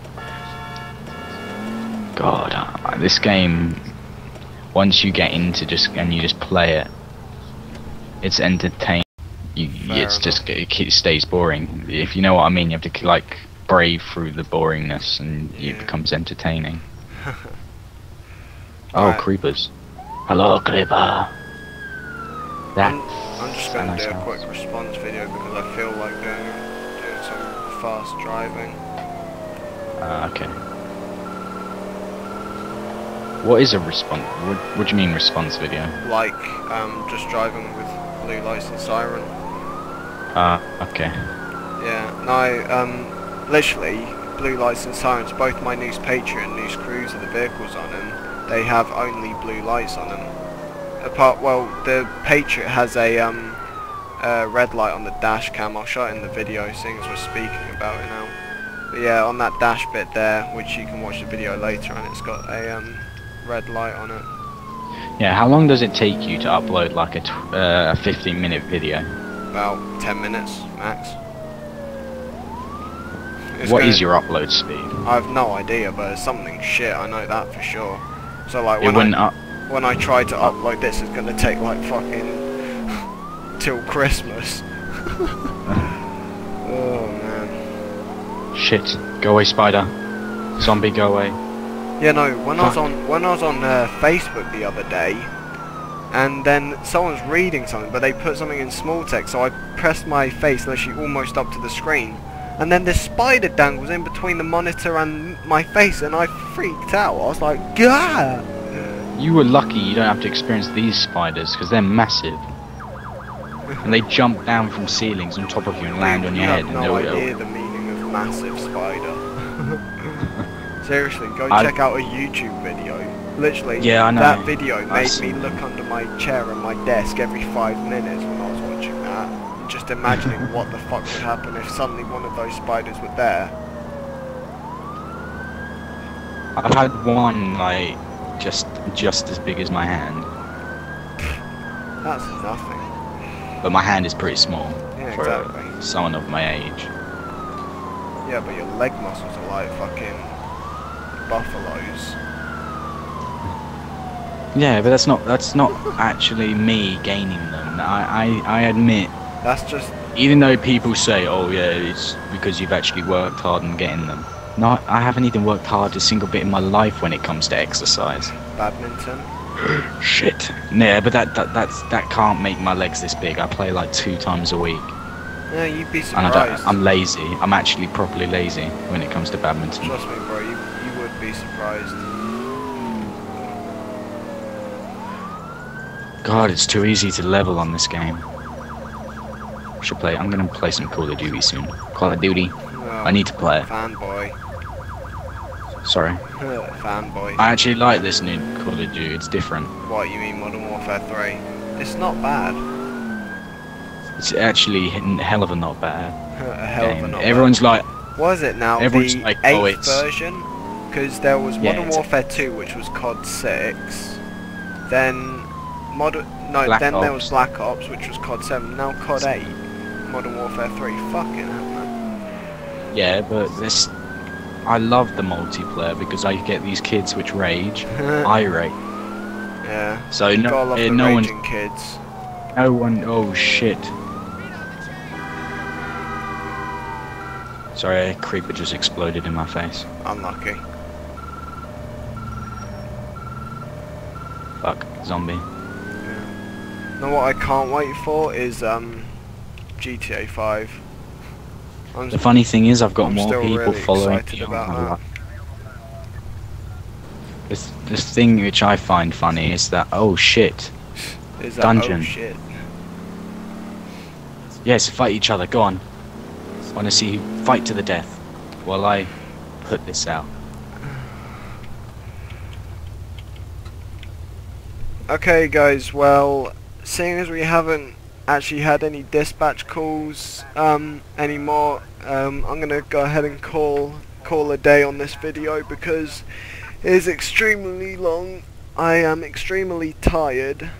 God, this game, once you get into and you just play it, it's entertaining. It stays boring. If you know what I mean, you have to like brave through the boringness, and it becomes entertaining. Oh, creepers! Hello, creeper. I'm just going to do a quick response video because I feel like doing some fast driving. Okay. What is a response? What do you mean response video? Like, just driving with blue lights and siren. Okay. Yeah, no, literally, blue lights and sirens, both my Noose Patriot and Noose Cruiser, the vehicles on them, they have only blue lights on them. Well, the Patriot has a red light on the dash cam. I'll show it in the video, seeing as we're speaking about it now. But yeah, on that dash bit there, which you can watch the video later, and it's got a red light on it. Yeah, how long does it take you to upload like a 15-minute video? About 10 minutes max. What is your upload speed? I have no idea, but it's something shit, I know that for sure. So like when I try to upload this, it's gonna take like fucking till Christmas. Oh man. Shit, go away, spider. Zombie, go away. Yeah, no, when I was on Facebook the other day, and then someone's reading something, but they put something in small text, so I pressed my face literally almost up to the screen, and then this spider dangles in between the monitor and my face, and I freaked out. I was like, Gah! You were lucky you don't have to experience these spiders, because they're massive. And they jump down from ceilings on top of you and land on your head. You have no idea the meaning of massive spider. Seriously, go check out a YouTube video. Literally, yeah, I know. That video made me look under my chair and my desk every 5 minutes when I was watching that. Just imagining what the fuck would happen if suddenly one of those spiders were there. I've had one, like, just as big as my hand. That's nothing. But my hand is pretty small for exactly. someone of my age. Yeah, but your leg muscles are like fucking buffaloes. Yeah, but that's not actually me gaining them. I admit. That's just. Even though people say, oh yeah, it's because you've actually worked hard on getting them. No, I haven't even worked hard a single bit in my life when it comes to exercise. Badminton. Shit. Yeah, but that can't make my legs this big. I play like 2 times a week. Yeah, you'd be surprised. And I'm lazy. I'm actually properly lazy when it comes to badminton. Trust me, bro. You would be surprised. God, it's too easy to level on this game. I'm gonna play some Call of Duty soon. Call of Duty. Oh, I need to play it. Fanboy. Sorry. Fanboy. I actually like this new Call of Duty. It's different. What, you mean Modern Warfare 3? It's not bad. It's actually a hell of a not bad. A hell of a not Everyone's bad. like... What is it now? Everyone's the like, 8th version? Because there was Modern Warfare 2, which was COD 6. Then... then there was Black Ops, which was COD 7. Now COD 8. Modern Warfare 3. Fucking hell, man. Yeah, but this... I love the multiplayer because I get these kids which rage. Irate. Yeah. So you gotta love the no raging kids. No one... Oh, shit. Sorry, a creeper just exploded in my face. Unlucky. Fuck, zombie. Yeah. Now what I can't wait for is GTA 5. The funny thing is I've got I'm more people really following me about that. This thing which I find funny is that, oh shit, is that, dungeon. Oh shit. Yes, fight each other, go on. I want to see you fight to the death while I put this out. Okay guys, well, seeing as we haven't actually had any dispatch calls anymore, I'm gonna go ahead and call a day on this video because it is extremely long. I am extremely tired,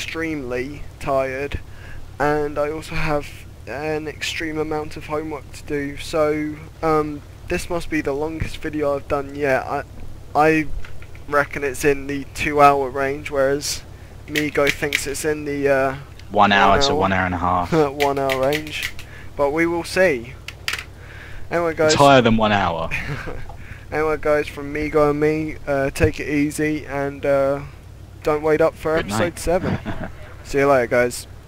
and I also have an extreme amount of homework to do, so this must be the longest video I've done yet. I reckon it's in the 2-hour range, whereas Migo thinks it's in the 1 hour to 1 hour and a half. 1 hour range, but we will see. Anyway guys, it's higher than 1 hour. Anyway guys, from Migo and me, take it easy and don't wait up for Good episode night. 7. See you later guys.